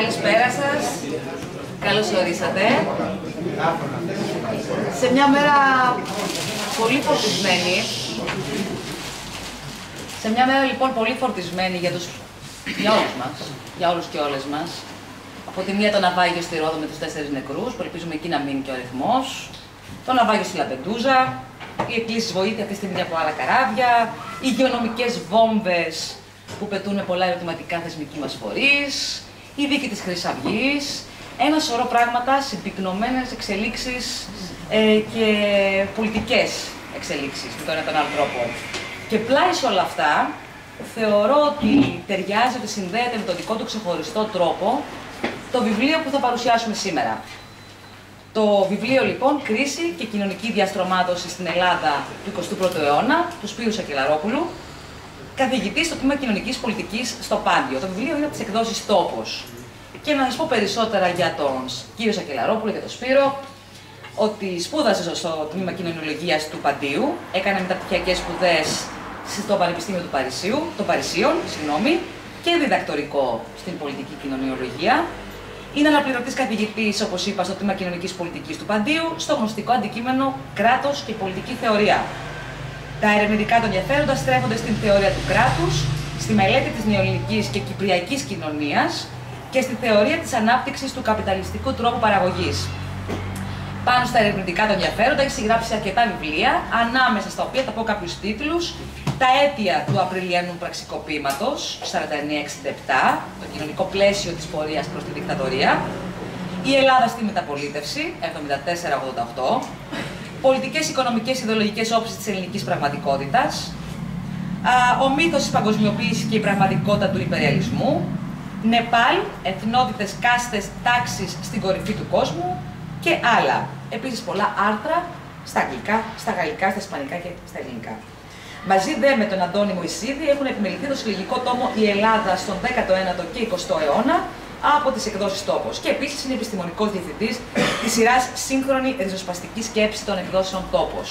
Καλησπέρα σας. Καλώς ορίσατε. Σε μια μέρα πολύ φορτισμένη. Σε μια μέρα λοιπόν πολύ φορτισμένη για όλους μας, για όλους και όλες μας. Από τη μία το ναυάγιο στη Ρόδο με τους 4 νεκρούς, που ελπίζουμε εκεί να μείνει και ο αριθμός. Το ναυάγιο στη Λαμπεντούζα, οι εκκλήσεις βοήθεια αυτή τη στιγμή από άλλα καράβια, οι υγειονομικές βόμβες που πετούν με πολλά ερωτηματικά θεσμικοί μας φορείς, η δίκη της Χρυσής Αυγής, ένα σωρό πράγματα, συμπυκνωμένες εξελίξεις και πολιτικές εξελίξεις με τον ένα τον άλλο τρόπο. Και πλάι σε όλα αυτά, θεωρώ ότι ταιριάζει, ότι συνδέεται με τον δικό του ξεχωριστό τρόπο το βιβλίο που θα παρουσιάσουμε σήμερα. Το βιβλίο λοιπόν «Κρίση και κοινωνική διαστρωμάτωση στην Ελλάδα του 21ου αιώνα» του Σπύρου Σακελαρόπουλου, καθηγητής στο τμήμα κοινωνικής πολιτικής στο Πάντιο. Το βιβλίο είναι από τις εκδόσεις Τόπος. Και να σας πω περισσότερα για τον κύριο Σακελαρόπουλο, για τον Σπύρο, ότι σπούδασε στο τμήμα κοινωνιολογίας του Παντίου, έκανε μεταπτυχιακές σπουδές στο Πανεπιστήμιο των Παρισίων, και διδακτορικό στην πολιτική κοινωνιολογία. Είναι αναπληρωτής καθηγητής, όπως είπα, στο τμήμα κοινωνικής πολιτικής του Παντίου, στο γνωστικό αντικείμενο κράτος και πολιτική θεωρία. Τα ερευνητικά του ενδιαφέροντα στρέφονται στην θεωρία του κράτους, στη μελέτη της νεοελληνικής και κυπριακής κοινωνίας και στη θεωρία της ανάπτυξης του καπιταλιστικού τρόπου παραγωγής. Πάνω στα ερευνητικά του ενδιαφέροντα έχει συγγράψει αρκετά βιβλία, ανάμεσα στα οποία θα πω κάποιους τίτλους: «Τα αίτια του Απριλιανού πραξικοπήματος» 49-67, το κοινωνικό πλαίσιο της πορείας προς τη δικτατορία, «Η Ελλάδα στη μεταπολίτευση» 74-88, «Πολιτικές, οικονομικές, ιδεολογικές όψεις της ελληνικής πραγματικότητας», «Ο μύθος της παγκοσμιοποίησης και η πραγματικότητα του ιπεριαλισμού», «Νεπάλ, εθνότητες, κάστες, τάξεις στην κορυφή του κόσμου» και άλλα. Επίσης πολλά άρθρα στα αγγλικά, στα γαλλικά, στα ισπανικά και στα ελληνικά. Μαζί δε με τον Αντώνη Μωυσίδη έχουν επιμεληθεί το συλλογικό τόμο «Η Ελλάδα στον 19ο και 20ο αιώνα» από τις εκδόσεις Τόπος. Και επίσης είναι επιστημονικός διευθυντής της σειράς «Σύγχρονη ριζοσπαστική σκέψη» των εκδόσεων Τόπος.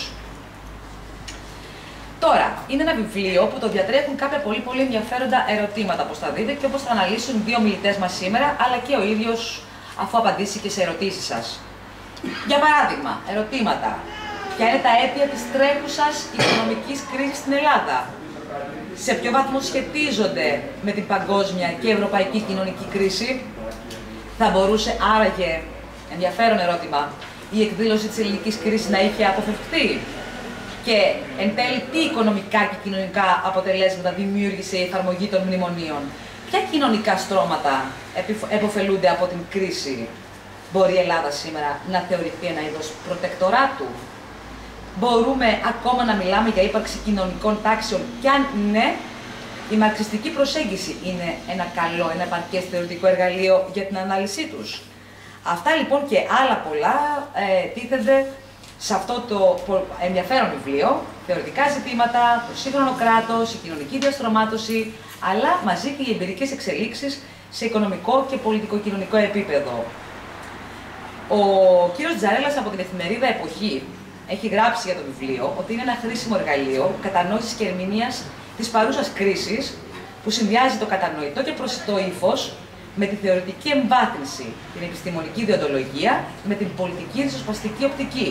Τώρα, είναι ένα βιβλίο που το διατρέχουν κάποια πολύ ενδιαφέροντα ερωτήματα, όπως θα δείτε, και όπως θα αναλύσουν δύο μιλητές μας σήμερα, αλλά και ο ίδιος, αφού απαντήσει και σε ερωτήσεις σας. Για παράδειγμα, ερωτήματα. Ποια είναι τα αίτια της τρέχουσας οικονομικής κρίσης στην Ελλάδα? Σε ποιο βαθμό σχετίζονται με την παγκόσμια και ευρωπαϊκή κοινωνική κρίση? Θα μπορούσε άραγε, ενδιαφέρον ερώτημα, η εκδήλωση της ελληνικής κρίσης να είχε αποφευχθεί? Και εν τέλει, τι οικονομικά και κοινωνικά αποτελέσματα δημιούργησε η εφαρμογή των μνημονίων? Ποια κοινωνικά στρώματα επωφελούνται από την κρίση? Μπορεί η Ελλάδα σήμερα να θεωρηθεί ένα είδος προτεκτοράτου? Μπορούμε ακόμα να μιλάμε για ύπαρξη κοινωνικών τάξεων? Και αν ναι, η μαρξιστική προσέγγιση είναι ένα καλό, ένα επαρκές θεωρητικό εργαλείο για την ανάλυση τους? Αυτά λοιπόν και άλλα πολλά τίθενται σε αυτό το ενδιαφέρον βιβλίο, θεωρητικά ζητήματα, το σύγχρονο κράτος, η κοινωνική διαστρωμάτωση, αλλά μαζί και οι εμπειρικές εξελίξεις σε οικονομικό και πολιτικο-κοινωνικό επίπεδο. Ο κύριος Τζαρέλας από την εφημερίδα Εποχή έχει γράψει για το βιβλίο ότι είναι ένα χρήσιμο εργαλείο κατανόησης και ερμηνείας της παρούσας κρίσης που συνδυάζει το κατανοητό και προσιτό ύφος με τη θεωρητική εμβάθυνση, την επιστημονική διοντολογία, με την πολιτική ριζοσπαστική οπτική.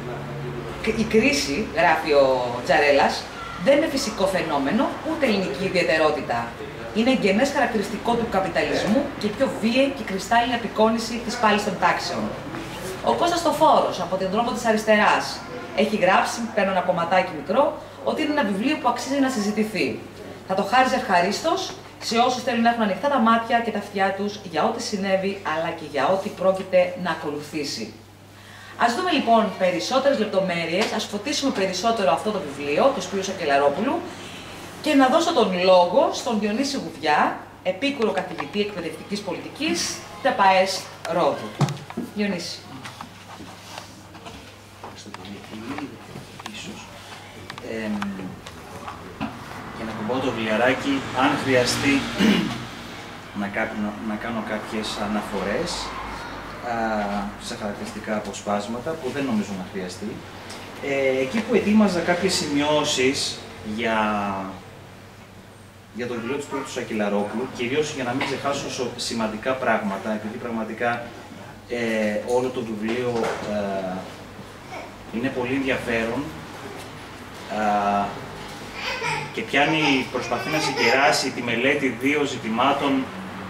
Η κρίση, γράφει ο Τζαρέλας, δεν είναι φυσικό φαινόμενο, ούτε ελληνική ιδιαιτερότητα. Είναι εγγενές χαρακτηριστικό του καπιταλισμού και πιο βίαιη και κρυστάλλινη απεικόνηση της πάλης των τάξεων. Ο Κώστας Τοφόρος, από τον δρόμο της αριστεράς, έχει γράψει, παίρνω ένα κομματάκι μικρό, ότι είναι ένα βιβλίο που αξίζει να συζητηθεί. Θα το χάριζε ευχαρίστως σε όσους θέλουν να έχουν ανοιχτά τα μάτια και τα αυτιά τους για ό,τι συνέβη, αλλά και για ό,τι πρόκειται να ακολουθήσει. Ας δούμε λοιπόν περισσότερες λεπτομέρειες, ας φωτίσουμε περισσότερο αυτό το βιβλίο του Σπύρου Σακελαρόπουλου και να δώσω τον λόγο στον Διονύση Γουδιά, επίκουρο καθηγητή εκπαιδευτικής πολιτικής, ΤΕΠΑΕΣ Ρόδου. Διονύση. Για να κουμπάω το βιβλιαράκι, αν χρειαστεί να κάνω κάποιες αναφορές σε χαρακτηριστικά αποσπάσματα, που δεν νομίζω να χρειαστεί. Εκεί που ετοίμαζα κάποιες σημειώσεις για για το βιβλίο του Σπύρου Σακελαρόπουλου, κυρίως για να μην ξεχάσω σημαντικά πράγματα, επειδή πραγματικά όλο το βιβλίο είναι πολύ ενδιαφέρον και προσπαθεί να συγκεράσει τη μελέτη δύο ζητημάτων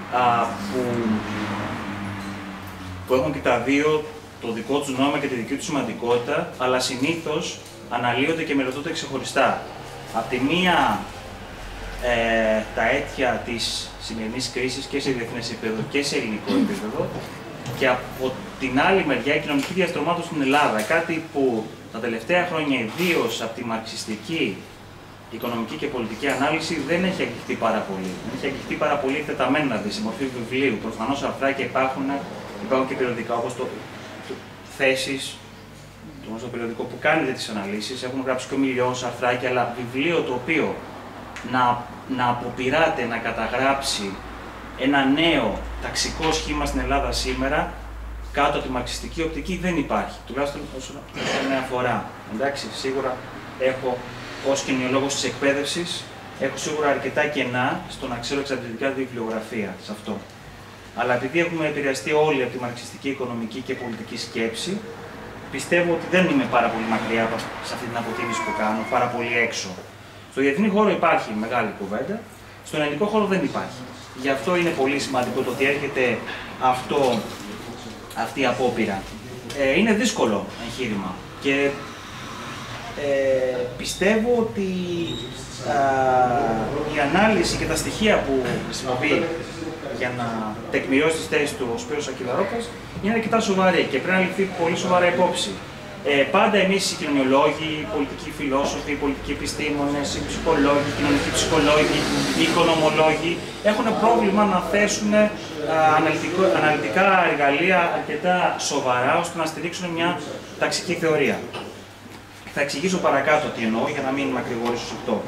που έχουν και τα δύο το δικό τους νόημα και τη δική τους σημαντικότητα, αλλά συνήθως αναλύονται και μελετούνται ξεχωριστά. Απ' τη μία, τα αίτια της σημερινής κρίσης και σε διεθνές επίπεδο και σε ελληνικό επίπεδο, και από την άλλη μεριά η κοινωνική διαστρωμάτωση στην Ελλάδα, κάτι που τα τελευταία χρόνια, ιδίως από τη μαρξιστική οικονομική και πολιτική ανάλυση, δεν έχει αγγιχθεί πάρα πολύ. Δεν έχει αγγιχθεί πάρα πολύ εκτεταμένα, δηλαδή, σε μορφή βιβλίου. Προφανώς αρθράκια υπάρχουν και περιοδικά, όπως θέσεις, το περιοδικό που κάνει τέτοιες αναλύσεις, έχουν γράψει και ομιλιώσεις, αρθράκια, αλλά βιβλίο το οποίο να αποπειράται να καταγράψει ένα νέο ταξικό σχήμα στην Ελλάδα σήμερα, κάτω από τη μαρξιστική οπτική, δεν υπάρχει. Τουλάχιστον όσο με αφορά. Εντάξει, σίγουρα έχω, ως κοινωνιολόγος της εκπαίδευσης, έχω σίγουρα αρκετά κενά στο να ξέρω εξαντλητικά βιβλιογραφία σε αυτό. Αλλά επειδή έχουμε επηρεαστεί όλοι από τη μαρξιστική οικονομική και πολιτική σκέψη, πιστεύω ότι δεν είμαι πάρα πολύ μακριά σε αυτή την αποτίμηση που κάνω, πάρα πολύ έξω. Στο διεθνή χώρο υπάρχει μεγάλη κουβέντα, στον ελληνικό χώρο δεν υπάρχει. Γι' αυτό είναι πολύ σημαντικό το ότι έρχεται αυτή η απόπειρα. Είναι δύσκολο εγχείρημα και πιστεύω ότι η ανάλυση και τα στοιχεία που χρησιμοποιεί για να τεκμηριώσει τις θέσεις του ο Σπύρος Σακελαρόπουλος είναι αρκετά σοβαρή και πρέπει να ληφθεί πολύ σοβαρά υπόψη. Πάντα εμείς οι κοινωνιολόγοι, οι πολιτικοί φιλόσοφοι, οι πολιτικοί επιστήμονες, οι ψυχολόγοι, οι κοινωνικοί ψυχολόγοι, οι οικονομολόγοι έχουν πρόβλημα να θέσουν αναλυτικά εργαλεία αρκετά σοβαρά ώστε να στηρίξουν μια ταξική θεωρία. Θα εξηγήσω παρακάτω τι εννοώ για να μην μακρηγορήσω σε αυτό.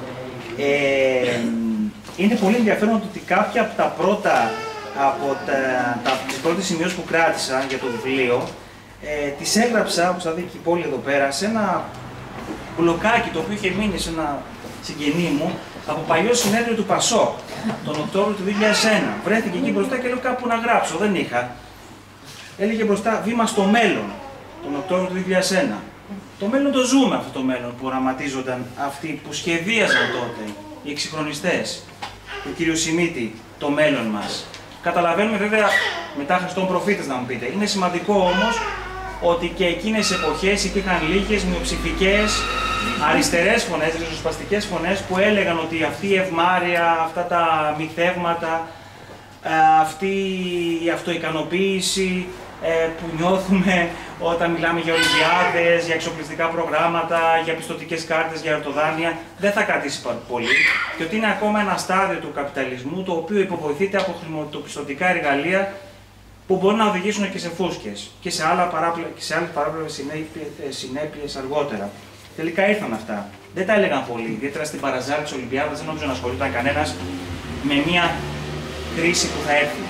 Είναι πολύ ενδιαφέρον ότι κάποια από τα πρώτα, τις πρώτες σημειώσεις που κράτησα για το βιβλίο, τις έγραψα, όπως θα δει και η πόλη εδώ πέρα, σε ένα μπλοκάκι το οποίο είχε μείνει σε ένα συγγενή μου από παλιό συνέδριο του ΠΑΣΟΚ, τον Οκτώβριο του 2001. Βρέθηκε εκεί μπροστά και λέω κάπου να γράψω, δεν είχα. Έλεγε μπροστά βήμα στο μέλλον, τον Οκτώβριο του 2001. Το μέλλον το ζούμε αυτό το μέλλον που οραματίζονταν αυτοί που σχεδίαζαν τότε, οι εξυγχρονιστές του κ. Σιμίτη, το μέλλον μας. Καταλαβαίνουμε βέβαια μετά Χριστόν προφήτες να μου πείτε. Είναι σημαντικό όμως ότι και εκείνες τις εποχές υπήρχαν λίγες μειοψηφικές αριστερές φωνές, ριζοσπαστικές φωνές που έλεγαν ότι αυτή η ευμάρεια, αυτά τα μυθεύματα, αυτή η αυτοικανοποίηση που νιώθουμε όταν μιλάμε για ολυμπιάδες, για εξοπλιστικά προγράμματα, για πιστωτικές κάρτες, για ορτοδάνεια, δεν θα κρατήσει πολύ και ότι είναι ακόμα ένα στάδιο του καπιταλισμού το οποίο υποβοηθείται από χρηματοπιστωτικά εργαλεία που μπορεί να οδηγήσουν και σε φούσκες και σε άλλες παράπλευρες συνέπειες αργότερα. Τελικά ήρθαν αυτά. Δεν τα έλεγαν πολύ, ιδιαίτερα στην παραζάλη της Ολυμπιάδας δεν νομίζω να ασχολούνταν κανένας με μια κρίση που θα έρθει.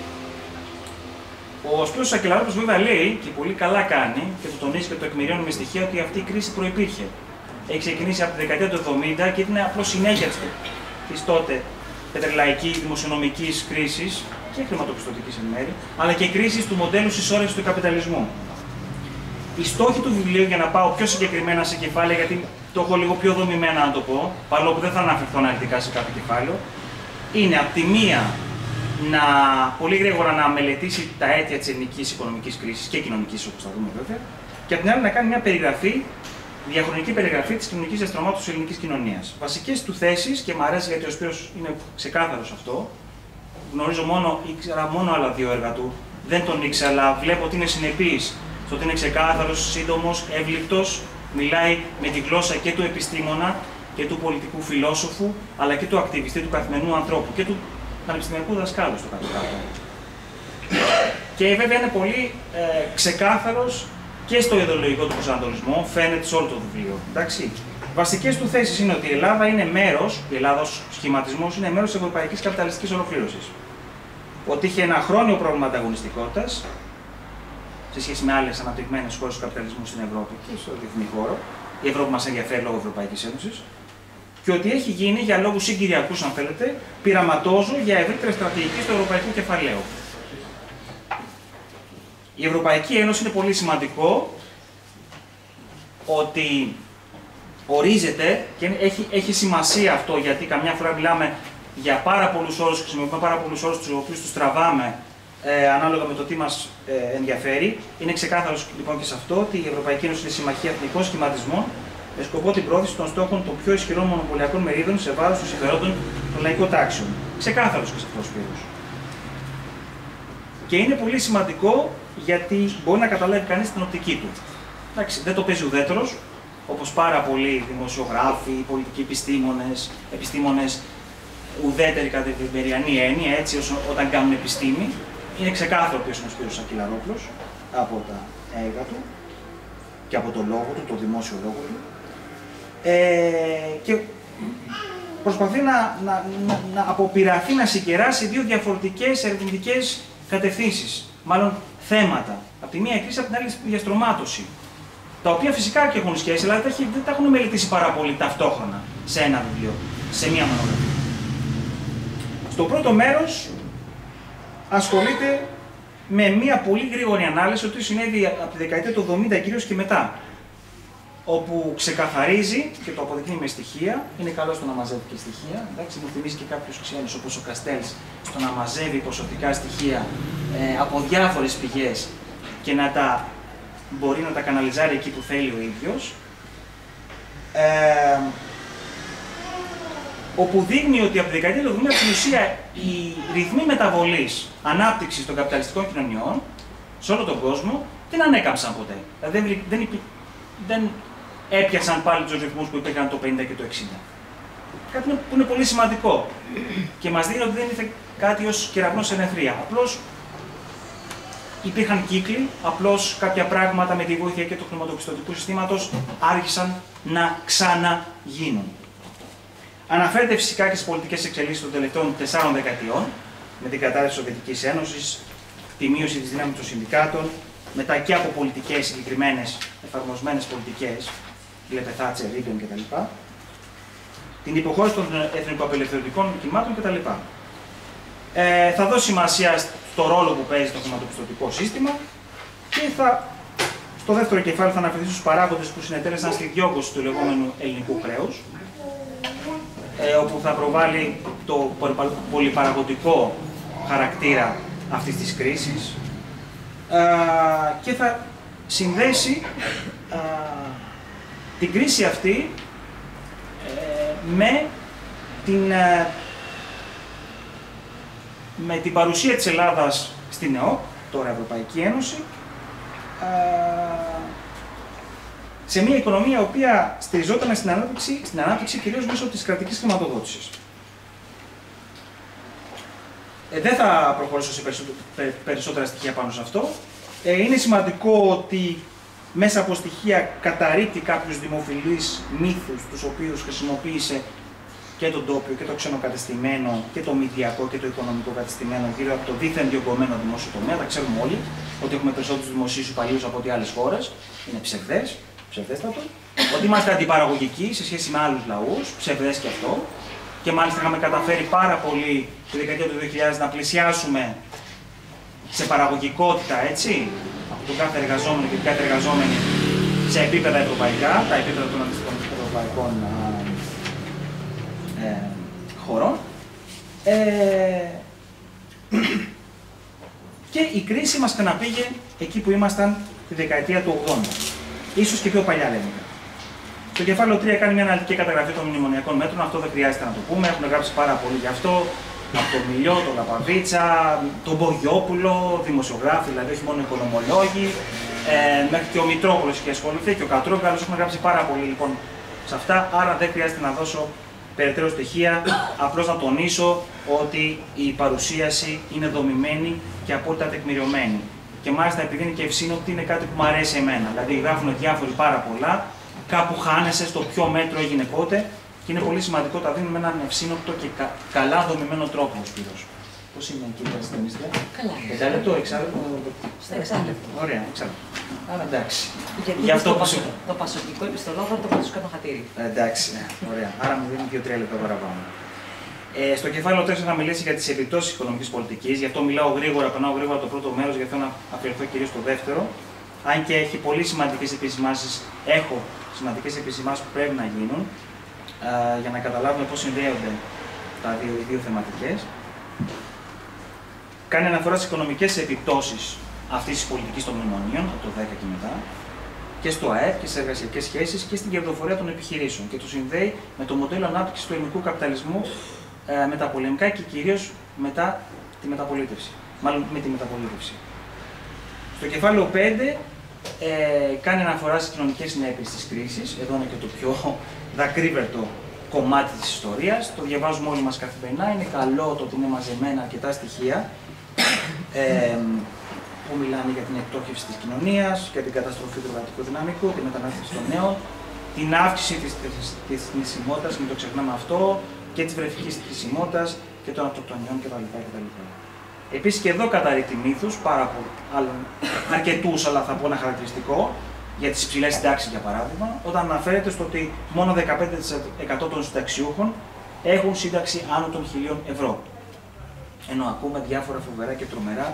Ο Σπύρος Σακελαρόπουλος βέβαια λέει και πολύ καλά κάνει και το τονίζει και το εκμηριώνει με στοιχεία ότι αυτή η κρίση προϋπήρχε. Έχει ξεκινήσει από τη δεκαετία του 70 και ήταν απλώς συνέχεια της τότε πετρελαϊκής δημοσιονομικής κρίσης και χρηματοπιστωτικής εν μέρει, αλλά και κρίσης του μοντέλου συσσόρευσης του καπιταλισμού. Οι στόχοι του βιβλίου, για να πάω πιο συγκεκριμένα σε κεφάλαια, γιατί το έχω λίγο πιο δομημένα να το πω, παρόλο που δεν θα αναφερθώ αναλυτικά σε κάθε κεφάλαιο, είναι από τη μία πολύ γρήγορα να μελετήσει τα αίτια της ελληνικής οικονομικής κρίσης και κοινωνικής, όπως θα δούμε βέβαια, και από την άλλη να κάνει μια περιγραφή, διαχρονική περιγραφή της κοινωνικής διαστρωμάτωσης της ελληνικής κοινωνίας. Βασικές του θέσεις, και μου αρέσει γιατί ο Σπύρος είναι ξεκάθαρος αυτό, γνωρίζω ήξερα μόνο άλλα δύο έργα του, δεν τον ήξερα, αλλά βλέπω ότι είναι συνεπής στο ότι είναι ξεκάθαρος, σύντομος, εύληπτος, μιλάει με τη γλώσσα και του επιστήμονα και του πολιτικού φιλόσοφου, αλλά και του ακτιβιστή, του καθημερινού ανθρώπου και του πανεπιστημιακού δασκάλου στο κάτω-κάτω. Και βέβαια είναι πολύ ξεκάθαρος και στο ιδεολογικό του προσανατολισμό, φαίνεται σε όλο το βιβλίο. Εντάξει. Βασικές του θέσεις είναι ότι η Ελλάδα είναι μέρος, η Ελλάδα ως σχηματισμός είναι μέρος της ευρωπαϊκής καπιταλιστικής ολοκλήρωσης. Ότι είχε ένα χρόνιο πρόβλημα ανταγωνιστικότητας σε σχέση με άλλες αναπτυγμένες χώρες του καπιταλισμού στην Ευρώπη και στο διεθνή χώρο. Η Ευρώπη μας ενδιαφέρει λόγω Ευρωπαϊκής Ένωσης. και ότι έχει γίνει για λόγους συγκυριακούς, αν θέλετε, πειραματόζω για ευρύτερη στρατηγική στο ευρωπαϊκό κεφαλαίο. Η Ευρωπαϊκή Ένωση είναι πολύ σημαντικό ότι ορίζεται και έχει σημασία αυτό, γιατί καμιά φορά μιλάμε για πάρα πολλούς όρους, χρησιμοποιούμε πάρα πολλούς όρους τους οποίους τους τραβάμε ανάλογα με το τι μας ενδιαφέρει. Είναι ξεκάθαρο λοιπόν και σε αυτό ότι η Ευρωπαϊκή Ένωση είναι συμμαχία εθνικών σχηματισμών με σκοπό την πρόθεση των στόχων των πιο ισχυρών μονοπωλιακών μερίδων σε βάρος των συμφερόντων των λαϊκών τάξεων. Ξεκάθαρο και σε αυτό ο Σπύρος. Και είναι πολύ σημαντικό γιατί μπορεί να καταλάβει κανείς την οπτική του. Εντάξει, δεν το παίζει ουδέτερος, όπως πάρα πολλοί δημοσιογράφοι, πολιτικοί επιστήμονες ουδέτεροι κατά την περιανή έννοια, έτσι όταν κάνουν επιστήμη. Είναι ξεκάθαρο ποιος είναι ο Σπύρος Ακυλαρόπουλος από τα έργα του και από το λόγο του, το δημόσιο λόγο του. Και προσπαθεί να αποπειραθεί να συγκεράσει δύο διαφορετικές ερευνητικές κατευθύνσεις, μάλλον θέματα. Από τη μία η κρίση, από την άλλη η διαστρωμάτωση. Τα οποία φυσικά και έχουν σχέση, αλλά δεν τα έχουν μελετήσει πάρα πολύ ταυτόχρονα σε ένα βιβλίο, σε μία μονογραφία. Στο πρώτο μέρος ασχολείται με μία πολύ γρήγορη ανάλυση ότι συνέβη από τη δεκαετία του 70 κυρίως και μετά, όπου ξεκαθαρίζει και το αποδεικνύει με στοιχεία. Είναι καλό στο να μαζεύει και στοιχεία. Εντάξει, μου θυμίζει και κάποιους ξένους όπως ο Καστέλς στο να μαζεύει ποσοτικά στοιχεία από διάφορες πηγές και μπορεί να τα καναλιζάρει εκεί που θέλει ο ίδιος. Όπου δείχνει ότι από τη δεκαετία του 70 στην ουσία οι ρυθμοί μεταβολής ανάπτυξης των καπιταλιστικών κοινωνιών σε όλο τον κόσμο δεν ανέκαμψαν ποτέ. Δηλαδή δεν έπιασαν πάλι τους ρυθμούς που υπήρχαν το 50 και το 60. Κάτι που είναι πολύ σημαντικό και μας δείχνει ότι δεν ήρθε κάτι ως κεραυνός σε νεφρία. Απλώς υπήρχαν κύκλοι, απλώς κάποια πράγματα με τη βοήθεια και του χρηματοπιστωτικού συστήματος άρχισαν να ξαναγίνουν. Αναφέρεται φυσικά και στις πολιτικές εξελίξεις των τελευταίων 4 δεκαετιών, με την κατάρρευση της Σοβιετικής Ένωσης, τη μείωση της δύναμης των συνδικάτων, μετά και από πολιτικές συγκεκριμένες, εφαρμοσμένες πολιτικές, βλέπε Θάτσερ, Ρίγκεν κτλ. Την υποχώρηση των εθνικοαπελευθερωτικών κινημάτων κτλ. Θα δώσει σημασία στο ρόλο που παίζει το χρηματοπιστωτικό σύστημα και στο δεύτερο κεφάλαιο θα αναφερθεί στους παράγοντες που συνετέλεσαν στη διόγκωση του λεγόμενου ελληνικού χρέους, όπου θα προβάλλει το πολυπαραγωγικό χαρακτήρα αυτής της κρίσης και θα συνδέσει την κρίση αυτή με την παρουσία της Ελλάδας στην ΕΟΚ, τώρα Ευρωπαϊκή Ένωση, σε μια οικονομία η οποία στηριζόταν στην ανάπτυξη κυρίως μέσω της κρατικής χρηματοδότησης. Δεν θα προχωρήσω σε περισσότερα στοιχεία πάνω σε αυτό. Είναι σημαντικό ότι μέσα από στοιχεία καταρρίπτει κάποιους δημοφιλείς μύθους, τους οποίους χρησιμοποίησε και τον τόπιο και το ξενοκατεστημένο και το μηδιακό και το οικονομικό κατεστημένο γύρω από το δίθεν διωγγωμένο δημόσιο τομέα. Τα ξέρουμε όλοι ότι έχουμε περισσότερους δημοσίους υπαλλήλους από ό,τι άλλες χώρες. Είναι ψευδέστατο. Ότι είμαστε αντιπαραγωγικοί σε σχέση με άλλους λαούς, ψευδές και αυτό. Και μάλιστα είχαμε καταφέρει πάρα πολύ τη δεκαετία του 2000 να πλησιάσουμε σε παραγωγικότητα, έτσι, από τον κάθε εργαζόμενο και την κάθε εργαζόμενη σε επίπεδα ευρωπαϊκά, τα επίπεδα των αντίστοιχων ευρωπαϊκών χωρών. Και η κρίση μας ξαναπήγε εκεί που ήμασταν τη δεκαετία του 80, ίσως και πιο παλιά λέμε. Το κεφάλαιο 3 κάνει μια αναλυτική καταγραφή των μνημονιακών μέτρων, αυτό δεν χρειάζεται να το πούμε, έχουν γράψει πάρα πολύ γι' αυτό. Από τον Μιλιό, τον Λαπαβίτσα, τον Μπογιόπουλο, δημοσιογράφοι, δηλαδή όχι μόνο οικονομολόγοι, μέχρι και ο Μητρόπουλος είχε ασχοληθεί και ο Κατρόγκαλος, έχουν γράψει πάρα πολύ λοιπόν σε αυτά, άρα δεν χρειάζεται να δώσω περαιτέρω στοιχεία, απλώς να τονίσω ότι η παρουσίαση είναι δομημένη και απόλυτα τεκμηριωμένη. Και μάλιστα επειδή είναι και ευσύνοπτη, είναι κάτι που μου αρέσει εμένα. Δηλαδή γράφουν διάφοροι πάρα πολλά, κάπου χάνεσαι στο ποιο μέτρο έγινε πότε και είναι πολύ σημαντικό, τα δίνουν με έναν ευσύνοπτο και καλά δομημένο τρόπο ο Σπύρος. Πώς είναι κύριε συντονίστρια? Καλά. Πεντάλεπτο, εξάλεπτο. Στο εξάλεπτο. Ωραία, εξάλεπτο. Άρα εντάξει. Γιατί Γι' αυτό το πασοκικό επιστολόγραφο το πατήσω κάτω χατήρι. Εντάξει, ωραία. Άρα μου δίνει 2-3 λεπτά παραπάνω. Στο κεφάλαιο 4 θα μιλήσει για τις επιπτώσεις οικονομικής πολιτικής. Γι' αυτό μιλάω γρήγορα, περνάω γρήγορα το πρώτο μέρος, γι' αυτό να αφαιρεθώ κυρίως στο δεύτερο. Αν και έχει πολύ σημαντικές επισημάνσεις, έχω σημαντικές επισημάνσεις που πρέπει να γίνουν για να καταλάβουμε πώς συνδέονται οι δύο θεματικές. Κάνει αναφορά στις οικονομικές επιπτώσεις αυτής της πολιτικής των μνημονίων, από το 10 και μετά, και στο ΑΕΠ και στις εργασιακές σχέσεις και στην κερδοφορία των επιχειρήσεων. Και το συνδέει με το μοντέλο ανάπτυξης του ελληνικού καπιταλισμού με τα πολεμικά και κυρίως μετά τη μεταπολίτευση. Μάλλον με τη μεταπολίτευση. Στο κεφάλαιο 5 κάνει αναφορά στις κοινωνικές συνέπειες της κρίσης. Εδώ είναι και το πιο δακρύβερτο κομμάτι της ιστορίας. Το διαβάζουμε όλοι μας καθημερινά. Είναι καλό το ότι είναι μαζεμένα αρκετά στοιχεία που μιλάνε για την εκτόχευση της κοινωνίας, για την καταστροφή του εργατικού δυναμικού, τη μετανάστευση των νέων, την αύξηση της θνησιμότητας, μην το ξεχνάμε αυτό, και της βρεφικής θνησιμότητας και των αυτοκτονιών κτλ. Επίσης και εδώ καταρρίπτει μύθους, αρκετούς, αλλά θα πω ένα χαρακτηριστικό, για τις υψηλές συντάξεις για παράδειγμα, όταν αναφέρεται στο ότι μόνο 15% των συνταξιούχων έχουν σύνταξη άνω των 1.000 ευρώ. Ενώ ακούμε διάφορα φοβερά και τρομερά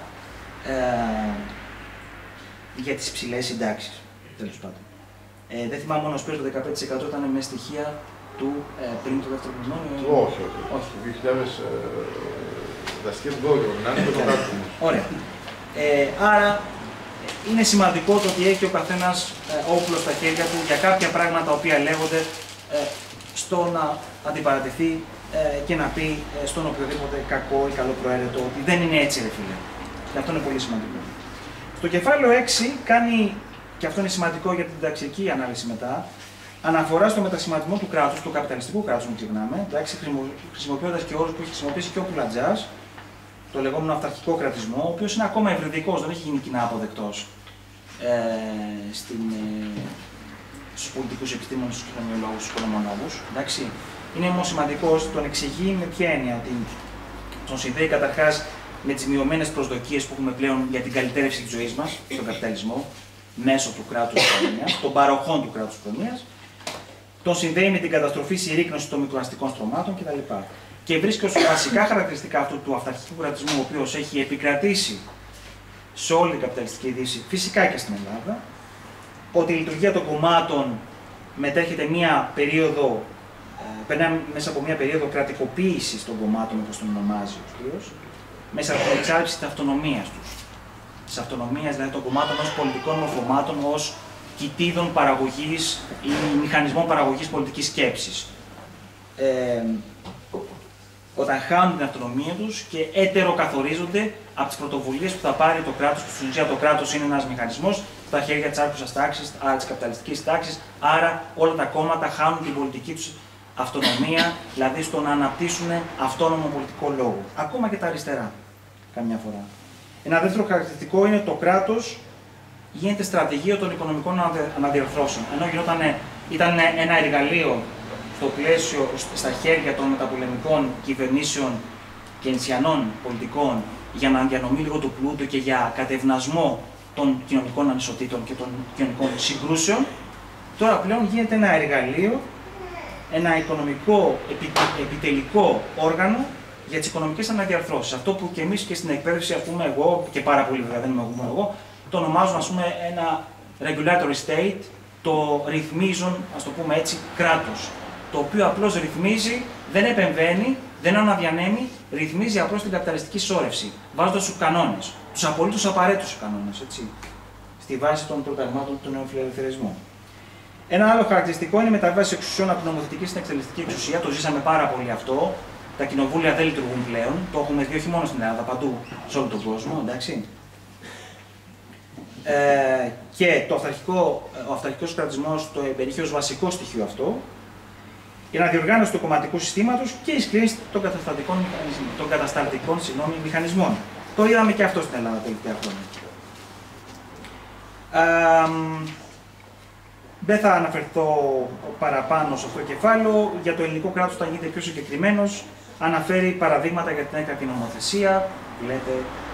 για τις υψηλές συντάξεις, τέλος πάντων. Δεν θυμάμαι μόνο σπίτι, το 15% ήταν με στοιχεία του πριν το δεύτερο μνημόνιο. Όχι. Το 2000, τα στοιχεία του 12 μνημόνιο, το κάτω. Ωραία. Άρα είναι σημαντικό το ότι έχει ο καθένας όπλο στα χέρια του για κάποια πράγματα τα οποία λέγονται στο να αντιπαρατεθεί και να πει στον οποιοδήποτε κακό ή καλοπροαίρετο ότι δεν είναι έτσι, ρε φίλε. Και αυτό είναι πολύ σημαντικό. Στο κεφάλαιο 6 κάνει, και αυτό είναι σημαντικό για την ταξική ανάλυση μετά, αναφορά στο μετασχηματισμό του κράτους, του καπιταλιστικού κράτους, μην ξεχνάμε, χρησιμοποιώντας και όρους που έχει χρησιμοποιήσει και ο Πουλατζάς, το λεγόμενο αυταρχικό κρατισμό, ο οποίος είναι ακόμα ευρυδικός, δεν έχει γίνει κοινά αποδεκτός στους πολιτικούς επιστήμονες, στους κοινωνιολόγους, στους οικονομολόγους. Είναι όμως σημαντικό, τον εξηγεί με ποια έννοια, ότι τον συνδέει καταρχάς με τις μειωμένες προσδοκίες που έχουμε πλέον για την καλυτέρευση της ζωής μας, στον καπιταλισμό, μέσω του κράτους προνοιάς, των παροχών του κράτους προνοιάς. Τον συνδέει με την καταστροφή, συρρίκνωση των μικροαστικών στρωμάτων κτλ. Και βρίσκει ως βασικά χαρακτηριστικά αυτού του αυταρχικού κρατισμού, ο οποίος έχει επικρατήσει σε όλη την καπιταλιστική δύση, φυσικά και στην Ελλάδα, ότι η λειτουργία των κομμάτων μετέχεται μία περίοδο, περνάει μέσα από μία περίοδο κρατικοποίησης των κομμάτων, όπως τον ονομάζει ο κύριος, μέσα από την εξάρτηση της αυτονομίας τους. Της αυτονομίας δηλαδή των κομμάτων ως πολιτικών μορφωμάτων, ως κοιτίδων παραγωγής ή μηχανισμών παραγωγής πολιτικής σκέψης. Όταν χάνουν την αυτονομία τους και ετεροκαθορίζονται από τις πρωτοβουλίες που θα πάρει το κράτος, που στην ουσία το κράτος είναι ένας μηχανισμός στα χέρια της άρχουσας τάξης, άρα της καπιταλιστικής τάξης, άρα όλα τα κόμματα χάνουν την πολιτική τους αυτονομία, δηλαδή στο να αναπτύσσουν αυτόνομο πολιτικό λόγο. Ακόμα και τα αριστερά, καμιά φορά. Ένα δεύτερο χαρακτηριστικό είναι το κράτος γίνεται στρατηγείο των οικονομικών αναδιαρθρώσεων. Ενώ ήταν ένα εργαλείο στο πλαίσιο, στα χέρια των μεταπολεμικών κυβερνήσεων και ενσιανών πολιτικών για να διανομή λίγο του πλούτου και για κατευνασμό των κοινωνικών ανισοτήτων και των κοινωνικών συγκρούσεων, τώρα πλέον γίνεται ένα εργαλείο, ένα οικονομικό επιτελικό όργανο για τις οικονομικές αναδιαρθρώσεις. Αυτό που και εμείς και στην εκπαίδευση, ας πούμε, εγώ και πάρα πολύ βέβαια δεν είμαι εγώ, το ονομάζουμε, ας πούμε, ένα regulatory state, το ρυθμίζον, ας το πούμε έτσι, κράτος. Το οποίο απλώς ρυθμίζει, δεν επεμβαίνει, δεν αναδιανέμει, ρυθμίζει απλώς την καπιταλιστική σώρευση, βάζοντας τους κανόνες, τους απολύτως απαραίτητους κανόνες, έτσι, στη βάση των προταγμάτων του νεοφιλελευθερισμού. Ένα άλλο χαρακτηριστικό είναι η μεταβάση εξουσιών από την νομοθετική στην εκτελεστική εξουσία. Το ζήσαμε πάρα πολύ αυτό. Τα κοινοβούλια δεν λειτουργούν πλέον. Το έχουμε δει όχι μόνο στην Ελλάδα, παντού σε όλο τον κόσμο, εντάξει. Και ο αυταρχικός κρατισμός το περιέχει ως βασικό στοιχείο αυτό. Η αναδιοργάνωση του κομματικού συστήματος και η σκλήρυνση των κατασταλτικών μηχανισμών. Το είδαμε και αυτό στην Ελλάδα τα τελευταία χρόνια. Δεν θα αναφερθώ παραπάνω σε αυτό το κεφάλαιο. Για το ελληνικό κράτος θα γίνεται πιο συγκεκριμένος. αναφέρει παραδείγματα για την έκτακτη νομοθεσία, λέτε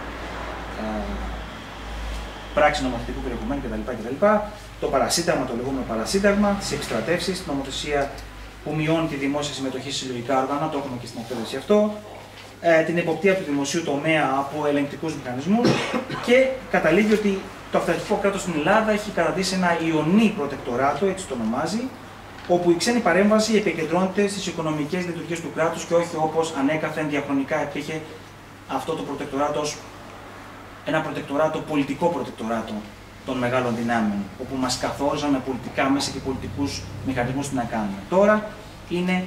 πράξη νομοθετικού περιεχομένου κτλ. Το παρασύνταγμα, το λεγόμενο παρασύνταγμα, τις επιστρατεύσεις, την νομοθεσία που μειώνει τη δημόσια συμμετοχή σε συλλογικά όργανα, το έχουμε και στην εκπαίδευση αυτό, την εποπτεία του δημοσίου τομέα από ελεγκτικούς μηχανισμούς και καταλήγει ότι το αυταρχικό κράτος στην Ελλάδα έχει καταντήσει ένα ιονί προτεκτοράτο, έτσι το ονομάζει, όπου η ξένη παρέμβαση επικεντρώνεται στις οικονομικές λειτουργίες του κράτους και όχι όπως ανέκαθεν διαχρονικά υπήρχε αυτό το προτεκτοράτο, ένα προτεκτοράτο, πολιτικό προτεκτοράτο των μεγάλων δυνάμεων, όπου μας καθόριζαν με πολιτικά μέσα και πολιτικούς μηχανισμούς τι να κάνουμε. Τώρα είναι,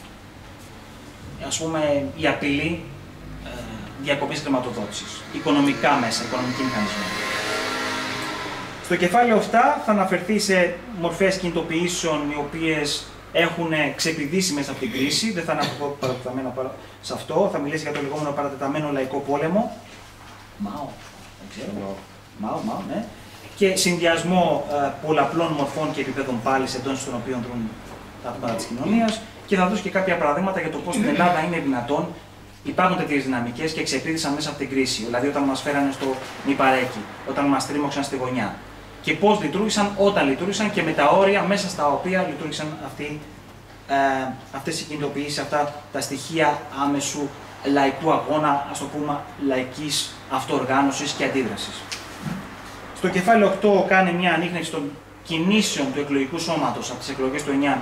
ας πούμε, η απειλή διακοπής χρηματοδότησης, οικονομικά μέσα, οικονομικοί μηχανισμοί. Στο κεφάλαιο 7 θα αναφερθεί σε μορφές κινητοποιήσεων οι οποίες έχουν ξεπηδήσει μέσα από την κρίση. Δεν θα αναφερθώ παρατεταμένα σε αυτό. Θα μιλήσει για το λεγόμενο παρατεταμένο λαϊκό πόλεμο. Μάο, δεν ξέρω. Μάο, ναι. Και συνδυασμό πολλαπλών μορφών και επιπέδων πάλης εντός των οποίων δρουν τα άτομα της κοινωνίας. Και θα δώσω και κάποια παραδείγματα για το πώς στην Ελλάδα είναι δυνατόν υπάρχουν τέτοιες δυναμικές και ξεπήδησαν μέσα από την κρίση. Δηλαδή, όταν μας φέρανε στο νηπαρέκι, όταν μας τρίμωξαν στη γωνιά. Και πώς λειτουργήσαν όταν λειτουργήσαν και με τα όρια μέσα στα οποία λειτουργήσαν αυτές οι κινητοποιήσεις, αυτά τα στοιχεία άμεσου λαϊκού αγώνα, ας το πούμε, λαϊκής αυτοοργάνωσης και αντίδρασης. Στο κεφάλαιο 8 κάνει μια ανίχνευση των κινήσεων του εκλογικού σώματος από τις εκλογές του 9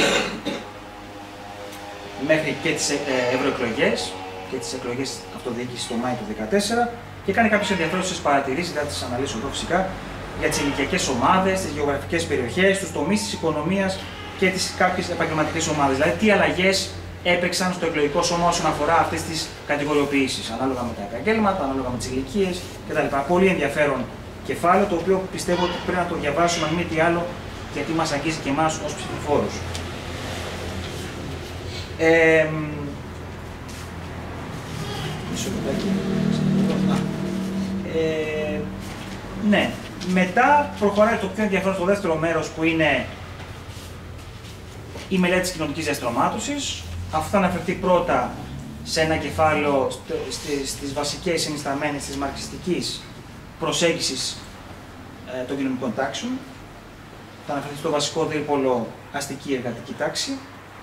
μέχρι και τις ευρωεκλογές και τις εκλογές αυτοδιοίκησης το Μάιο του 2014 και κάνει κάποιες ενδιαφέρουσες παρατηρήσεις, θα τις αναλύσω εδώ φυσικά, για τις ηλικιακές ομάδες, τις γεωγραφικές περιοχές, τους τομείς της οικονομίας και τις κάποιες επαγγελματικές ομάδες. Δηλαδή, τι αλλαγές έπαιξαν στο εκλογικό σώμα όσον αφορά αυτές τις κατηγοριοποιήσεις, ανάλογα με τα επαγγέλματα, ανάλογα με τις ηλικίες κτλ. Πολύ ενδιαφέρον κεφάλαιο, το οποίο πιστεύω ότι πρέπει να το διαβάσουμε αν μη τι άλλο, γιατί μας αγγίζει και εμάς ως ψηφοφόρους. Ναι. Μετά προχωράει το πιο ενδιαφέρον στο δεύτερο μέρος που είναι η μελέτη της κοινωνικής διαστρωμάτωσης. Αυτό θα αναφερθεί πρώτα σε ένα κεφάλαιο στις βασικές συνισταμένες της μαρξιστικής προσέγγισης των κοινωνικών τάξεων. Θα αναφερθεί στο βασικό δίπολο αστική εργατική τάξη